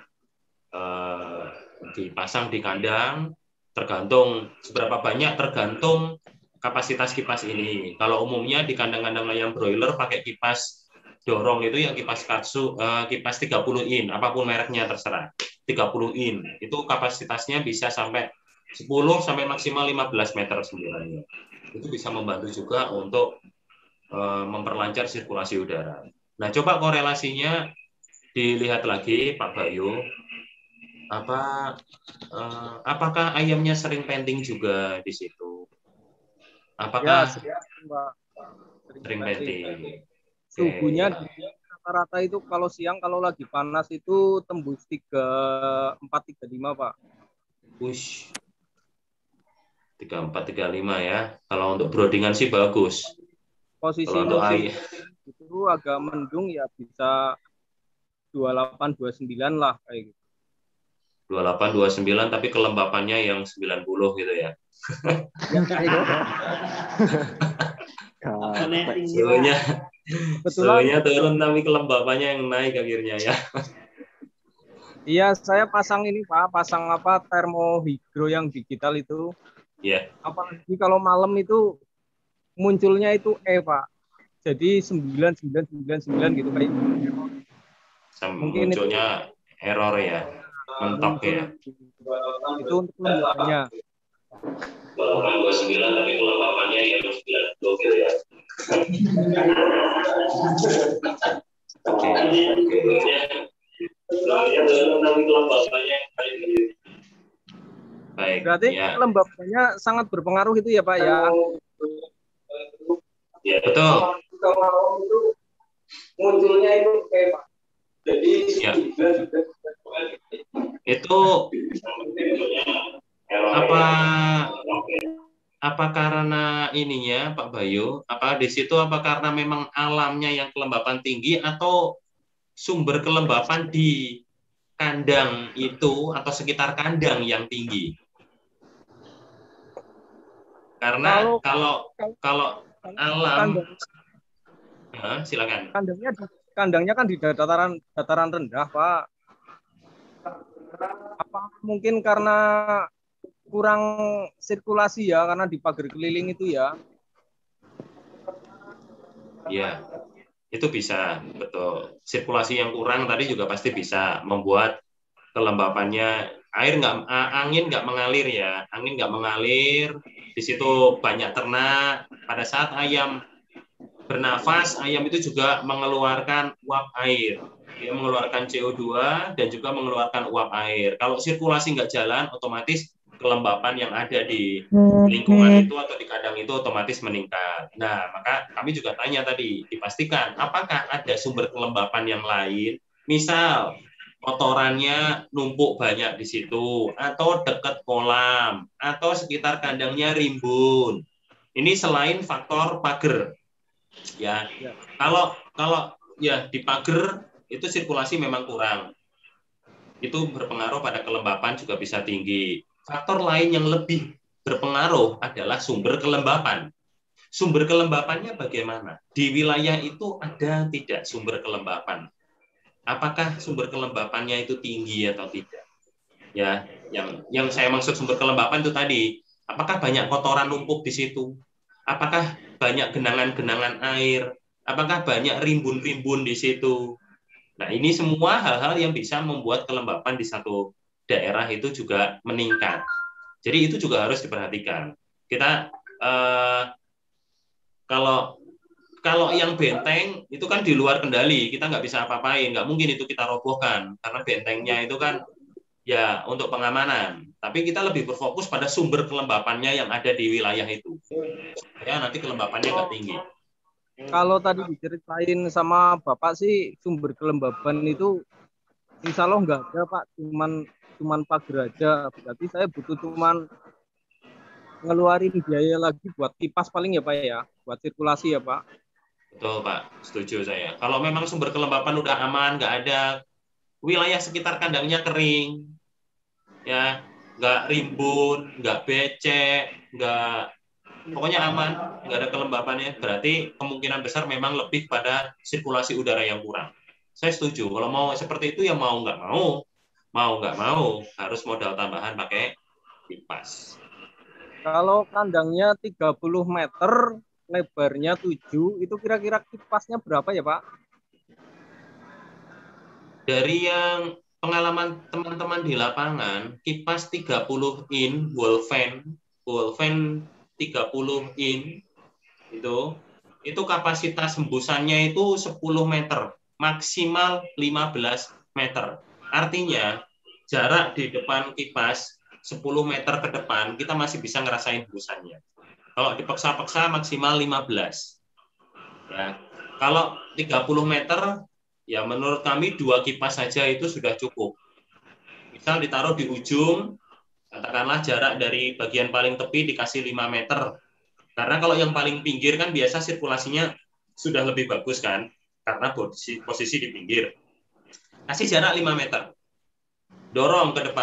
dipasang di kandang, tergantung seberapa banyak, tergantung kapasitas kipas ini. Kalau umumnya di kandang-kandang ayam broiler pakai kipas dorong itu yang kipas katsu, kipas 30 in, apapun mereknya terserah. 30 in, itu kapasitasnya bisa sampai 10 sampai maksimal 15 meter sembilannya. Itu bisa membantu juga untuk memperlancar sirkulasi udara. Nah, coba korelasinya dilihat lagi, Pak Bayu. Apakah ayamnya sering penting juga di situ? Apakah sering penting? Suhunya rata-rata itu kalau siang, kalau lagi panas itu tembus 34-35, Pak. Push. 34-35 ya. Kalau untuk broodingan sih bagus. Posisi kalau untuk itu agak mendung ya bisa 28-29 lah kayak gitu. 28-29 tapi kelembapannya yang 90 gitu ya. Suhunya turun tapi kelembapannya yang naik akhirnya ya. Iya, saya pasang ini Pak, termohidro yang digital itu. Iya. Apalagi kalau malam itu munculnya itu Pak. Jadi 9999 gitu kayak. Mungkin munculnya itu error ya. Mentok ya. Itu untuk lembapannya. 29 tapi kelembapannya yang 90 gitu ya. Oke. Baik. Berarti ya. Kelembabannya sangat berpengaruh itu ya Pak ya. Ya betul. Munculnya itu Pak. Jadi ya. Itu apa karena ininya Pak Bayu? Apa di situ apa karena memang alamnya yang kelembapan tinggi atau sumber kelembapan di kandang itu atau sekitar kandang yang tinggi? Karena kalau alam silakan. Kandangnya kan di dataran rendah, Pak. Apa mungkin karena kurang sirkulasi ya, karena di pagar keliling itu ya? Iya, itu bisa, betul. Sirkulasi yang kurang tadi juga pasti bisa membuat kelembapannya angin nggak mengalir ya, angin nggak mengalir. Di situ banyak ternak. Pada saat ayam bernafas, ayam itu juga mengeluarkan uap air. dia mengeluarkan CO2 dan juga mengeluarkan uap air. Kalau sirkulasi nggak jalan, otomatis kelembapan yang ada di lingkungan itu atau di kandang itu otomatis meningkat. Nah, maka kami juga tanya tadi, dipastikan apakah ada sumber kelembapan yang lain, misal kotorannya numpuk banyak di situ, atau dekat kolam, atau sekitar kandangnya rimbun. Ini selain faktor pagar, ya. Kalau ya di pagar itu sirkulasi memang kurang. Itu berpengaruh pada kelembapan juga bisa tinggi. Faktor lain yang lebih berpengaruh adalah sumber kelembapan. Sumber kelembapannya bagaimana? Di wilayah itu ada tidak sumber kelembapan? Apakah sumber kelembapannya itu tinggi atau tidak? Ya, yang saya maksud sumber kelembapan itu tadi, apakah banyak kotoran numpuk di situ? Apakah banyak genangan-genangan air? Apakah banyak rimbun-rimbun di situ? Nah, ini semua hal-hal yang bisa membuat kelembapan di satu daerah itu juga meningkat. Jadi itu juga harus diperhatikan. Kita kalau yang benteng itu kan di luar kendali, kita nggak bisa apa-apain, nggak mungkin itu kita robohkan karena bentengnya itu kan ya untuk pengamanan. Tapi kita lebih berfokus pada sumber kelembapannya yang ada di wilayah itu. Ya nanti kelembapannya nggak tinggi. Kalau tadi diceritain sama Bapak sih sumber kelembaban itu insya Allah nggak ada Pak, cuman pagar aja. Berarti saya butuh cuman ngeluarin biaya lagi buat kipas paling ya Pak ya, buat sirkulasi ya Pak. Betul Pak, setuju saya. Kalau memang sumber kelembapan udah aman, nggak ada, wilayah sekitar kandangnya kering, ya nggak rimbun, nggak becek, nggak pokoknya aman, nggak ada kelembapannya, berarti kemungkinan besar memang lebih pada sirkulasi udara yang kurang. Saya setuju. Kalau mau seperti itu ya mau nggak mau harus modal tambahan pakai kipas. Kalau kandangnya 30 meter, lebarnya 7, itu kira-kira kipasnya berapa ya Pak? Dari yang pengalaman teman-teman di lapangan, kipas 30 in wall fan 30 in itu kapasitas hembusannya itu 10 meter, maksimal 15 meter. Artinya jarak di depan kipas 10 meter ke depan kita masih bisa ngerasain hembusannya. Kalau dipaksa-paksa maksimal 15. Ya. Kalau 30 meter ya menurut kami 2 kipas saja itu sudah cukup. Misal ditaruh di ujung, katakanlah jarak dari bagian paling tepi dikasih 5 meter. Karena kalau yang paling pinggir kan biasa sirkulasinya sudah lebih bagus kan, karena posisi di pinggir. Kasih jarak 5 meter. Dorong ke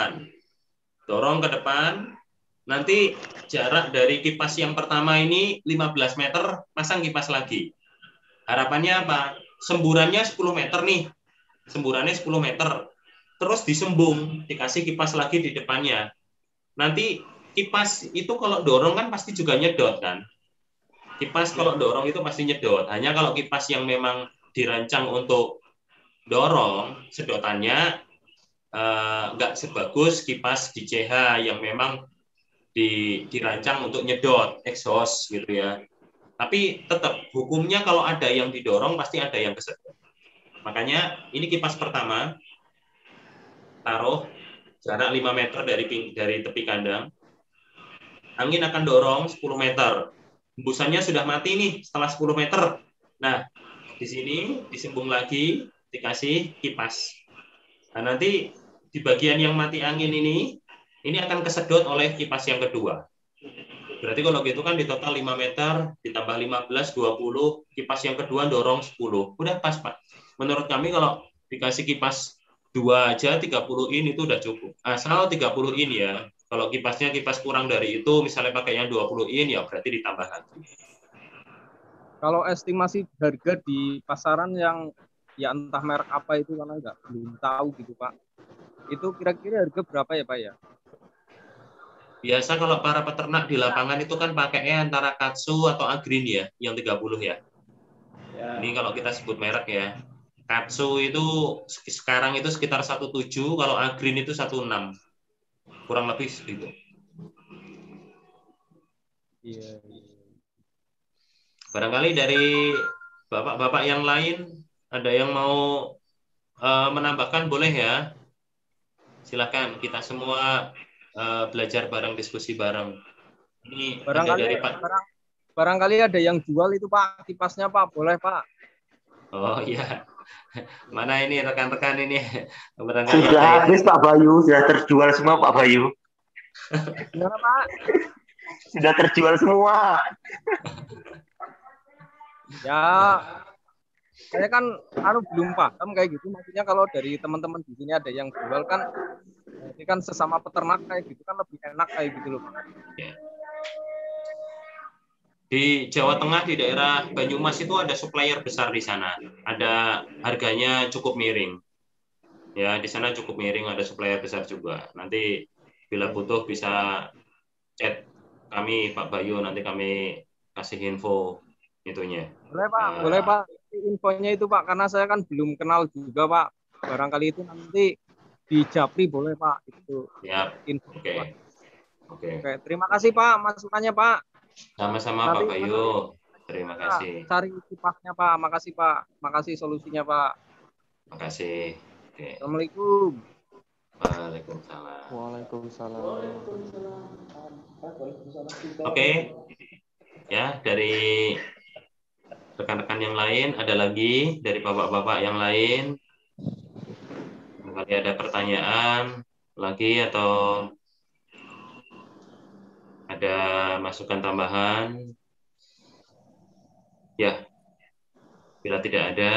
depan. Nanti jarak dari kipas yang pertama ini 15 meter, pasang kipas lagi. Harapannya apa? Semburannya 10 meter nih. Semburannya 10 meter. Terus disembung, dikasih kipas lagi di depannya. Nanti kipas itu kalau dorong kan pasti juga nyedot kan. Kipas kalau dorong itu pasti nyedot. Hanya kalau kipas yang memang dirancang untuk dorong, sedotannya nggak sebagus kipas di CH yang memang dirancang untuk nyedot, exhaust gitu ya. Tapi tetap hukumnya kalau ada yang didorong pasti ada yang kesedot. Makanya ini kipas pertama, taruh jarak 5 meter dari tepi kandang. Angin akan dorong 10 meter. Hembusannya sudah mati nih setelah 10 meter. Nah, di sini disembung lagi, dikasih kipas. Nah, nanti di bagian yang mati angin ini akan kesedot oleh kipas yang kedua. Berarti kalau gitu kan di total 5 meter, ditambah 15, 20, kipas yang kedua dorong 10. Udah pas, Pak. Menurut kami kalau dikasih kipas 2 aja, 30 in itu udah cukup. Asal 30 in ya. Kalau kipasnya kipas kurang dari itu, misalnya pakai yang 20 in, ya berarti ditambah lagi. Kalau estimasi harga di pasaran yang ya entah merek apa itu karena belum tahu gitu Pak. Itu kira-kira harga berapa ya Pak ya? Biasa kalau para peternak di lapangan itu kan pakainya antara Katsu atau Agrin ya, yang 30 ya. Ini kalau kita sebut merek ya. Katsu itu sekarang itu sekitar 17, kalau Agrin itu 16. Kurang lebih segitu. Iya. Barangkali dari bapak-bapak yang lain ada yang mau menambahkan boleh ya. Silakan kita semua belajar bareng, diskusi bareng. Ini ada dari Pak. Barangkali ada yang jual itu Pak, kipasnya Pak, boleh Pak? Oh iya. Mana ini rekan-rekan ini? Sudah habis Pak Bayu, sudah terjual semua Pak Bayu. Gimana Pak? Sudah terjual semua. Ya, saya kan belum paham kayak gitu. Maksudnya kalau dari teman-teman di sini ada yang jual kan, ini kan sesama peternak kayak gitu kan lebih enak kayak gitu loh Pak. Ya. Di Jawa Tengah, di daerah Banyumas itu ada supplier besar di sana. Ada harganya cukup miring. Ya, di sana cukup miring, ada supplier besar juga. Nanti bila butuh bisa chat kami Pak Bayu, nanti kami kasih info itunya. Boleh Pak, boleh Pak. Infonya itu Pak, karena saya kan belum kenal juga Pak. Barangkali itu nanti di Japri boleh Pak. Itu ya. Info. Oke. Terima kasih Pak masukannya Pak. Sama-sama Pak Bayu. Terima kasih. Cari kipasnya Pak. Makasih Pak. Makasih solusinya Pak. Makasih. Oke. Assalamualaikum. Waalaikumsalam. Waalaikumsalam. Oke. Ya, dari rekan-rekan yang lain ada lagi dari bapak-bapak yang lain. Barangkali ada pertanyaan lagi atau ada masukan tambahan? Ya, bila tidak ada,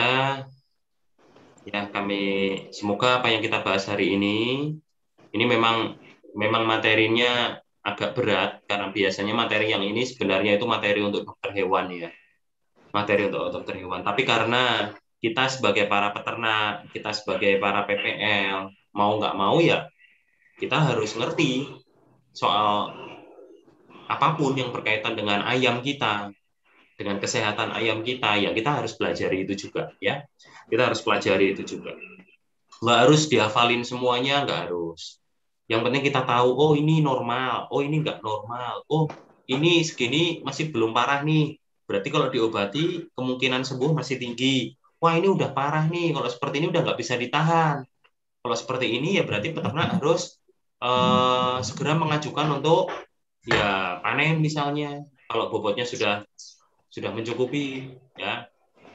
ya kami semoga apa yang kita bahas hari ini memang materinya agak berat karena biasanya materi yang ini sebenarnya itu materi untuk dokter hewan ya, materi untuk dokter hewan. Tapi karena kita sebagai para peternak, kita sebagai para PPL mau nggak mau ya kita harus ngerti soal apapun yang berkaitan dengan ayam kita, dengan kesehatan ayam kita, ya kita harus pelajari itu juga, ya. Kita harus pelajari itu juga. Nggak harus dihafalin semuanya, nggak harus. Yang penting kita tahu, oh ini normal, oh ini nggak normal, oh ini segini masih belum parah nih. Berarti kalau diobati, kemungkinan sembuh masih tinggi. Wah ini udah parah nih, kalau seperti ini udah nggak bisa ditahan. Kalau seperti ini ya berarti peternak harus segera mengajukan untuk ya panen misalnya kalau bobotnya sudah mencukupi ya.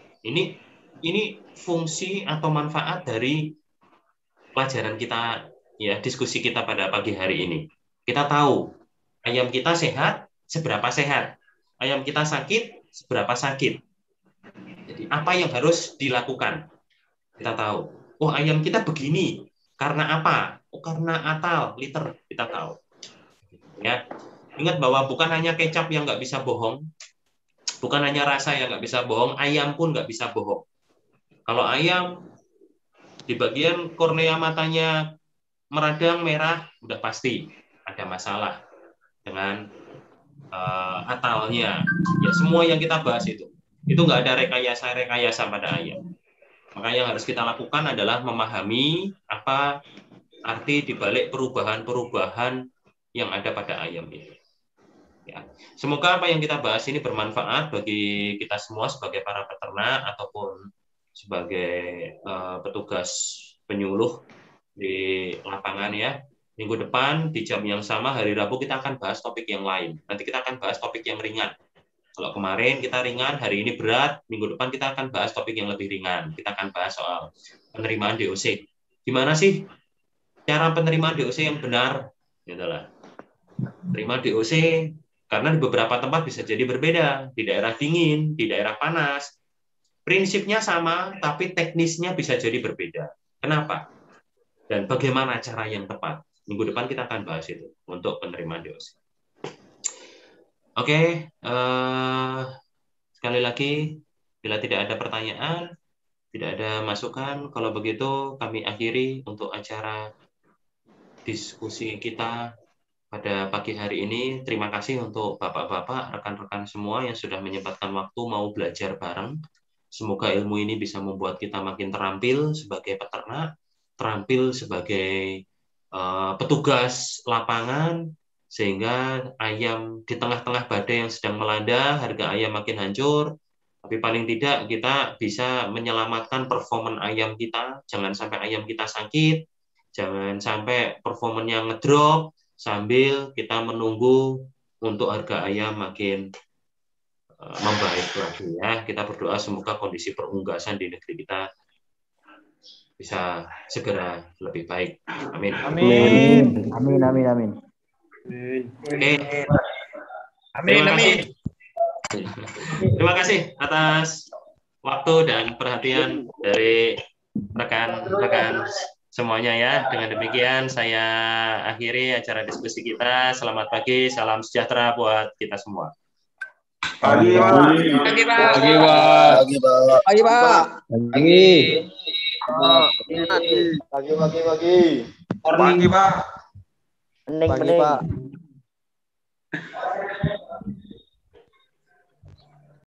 Ini fungsi atau manfaat dari pelajaran kita ya, diskusi kita pada pagi hari ini. Kita tahu ayam kita sehat seberapa sehat, ayam kita sakit seberapa sakit. Jadi apa yang harus dilakukan? Kita tahu. Oh ayam kita begini karena apa? Oh karena atal liter, kita tahu. Ya. Ingat bahwa bukan hanya kecap yang nggak bisa bohong, bukan hanya rasa yang nggak bisa bohong, ayam pun nggak bisa bohong. Kalau ayam di bagian kornea matanya meradang merah, udah pasti ada masalah dengan atalnya. Ya semua yang kita bahas itu nggak ada rekayasa pada ayam. Maka yang harus kita lakukan adalah memahami apa arti dibalik perubahan-perubahan yang ada pada ayam itu. Ya. Semoga apa yang kita bahas ini bermanfaat bagi kita semua sebagai para peternak ataupun sebagai petugas penyuluh di lapangan ya. Minggu depan di jam yang sama hari Rabu kita akan bahas topik yang lain. Nanti kita akan bahas topik yang ringan. Kalau kemarin kita ringan, hari ini berat, minggu depan kita akan bahas topik yang lebih ringan. Kita akan bahas soal penerimaan DOC. Gimana sih cara penerimaan DOC yang benar? Itulah. Penerimaan DOC karena di beberapa tempat bisa jadi berbeda, di daerah dingin, di daerah panas. Prinsipnya sama, tapi teknisnya bisa jadi berbeda. Kenapa? Dan bagaimana cara yang tepat? Minggu depan kita akan bahas itu untuk penerimaan DOC. Oke, sekali lagi, bila tidak ada pertanyaan, tidak ada masukan, kalau begitu kami akhiri untuk acara diskusi kita pada pagi hari ini. Terima kasih untuk bapak-bapak, rekan-rekan semua yang sudah menyempatkan waktu mau belajar bareng. Semoga ilmu ini bisa membuat kita makin terampil sebagai peternak, terampil sebagai petugas lapangan, sehingga ayam di tengah-tengah badai yang sedang melanda, harga ayam makin hancur, Tapi paling tidak kita bisa menyelamatkan performa ayam kita. Jangan sampai ayam kita sakit, jangan sampai performanya ngedrop sambil kita menunggu untuk harga ayam makin membaik lagi ya. Kita berdoa semoga kondisi perunggasan di negeri kita bisa segera lebih baik. Amin. Amin. Amin, amin, amin. Oke. Terima kasih. Terima kasih atas waktu dan perhatian dari rekan-rekan semuanya ya. Dengan demikian saya akhiri acara diskusi kita. Selamat pagi, salam sejahtera buat kita semua. Pagi, Pak. Pagi, Pak. Pagi, Pak. Pagi, Pak. Pagi, Pak. Pagi. Pagi, Pak. Pagi, Pak.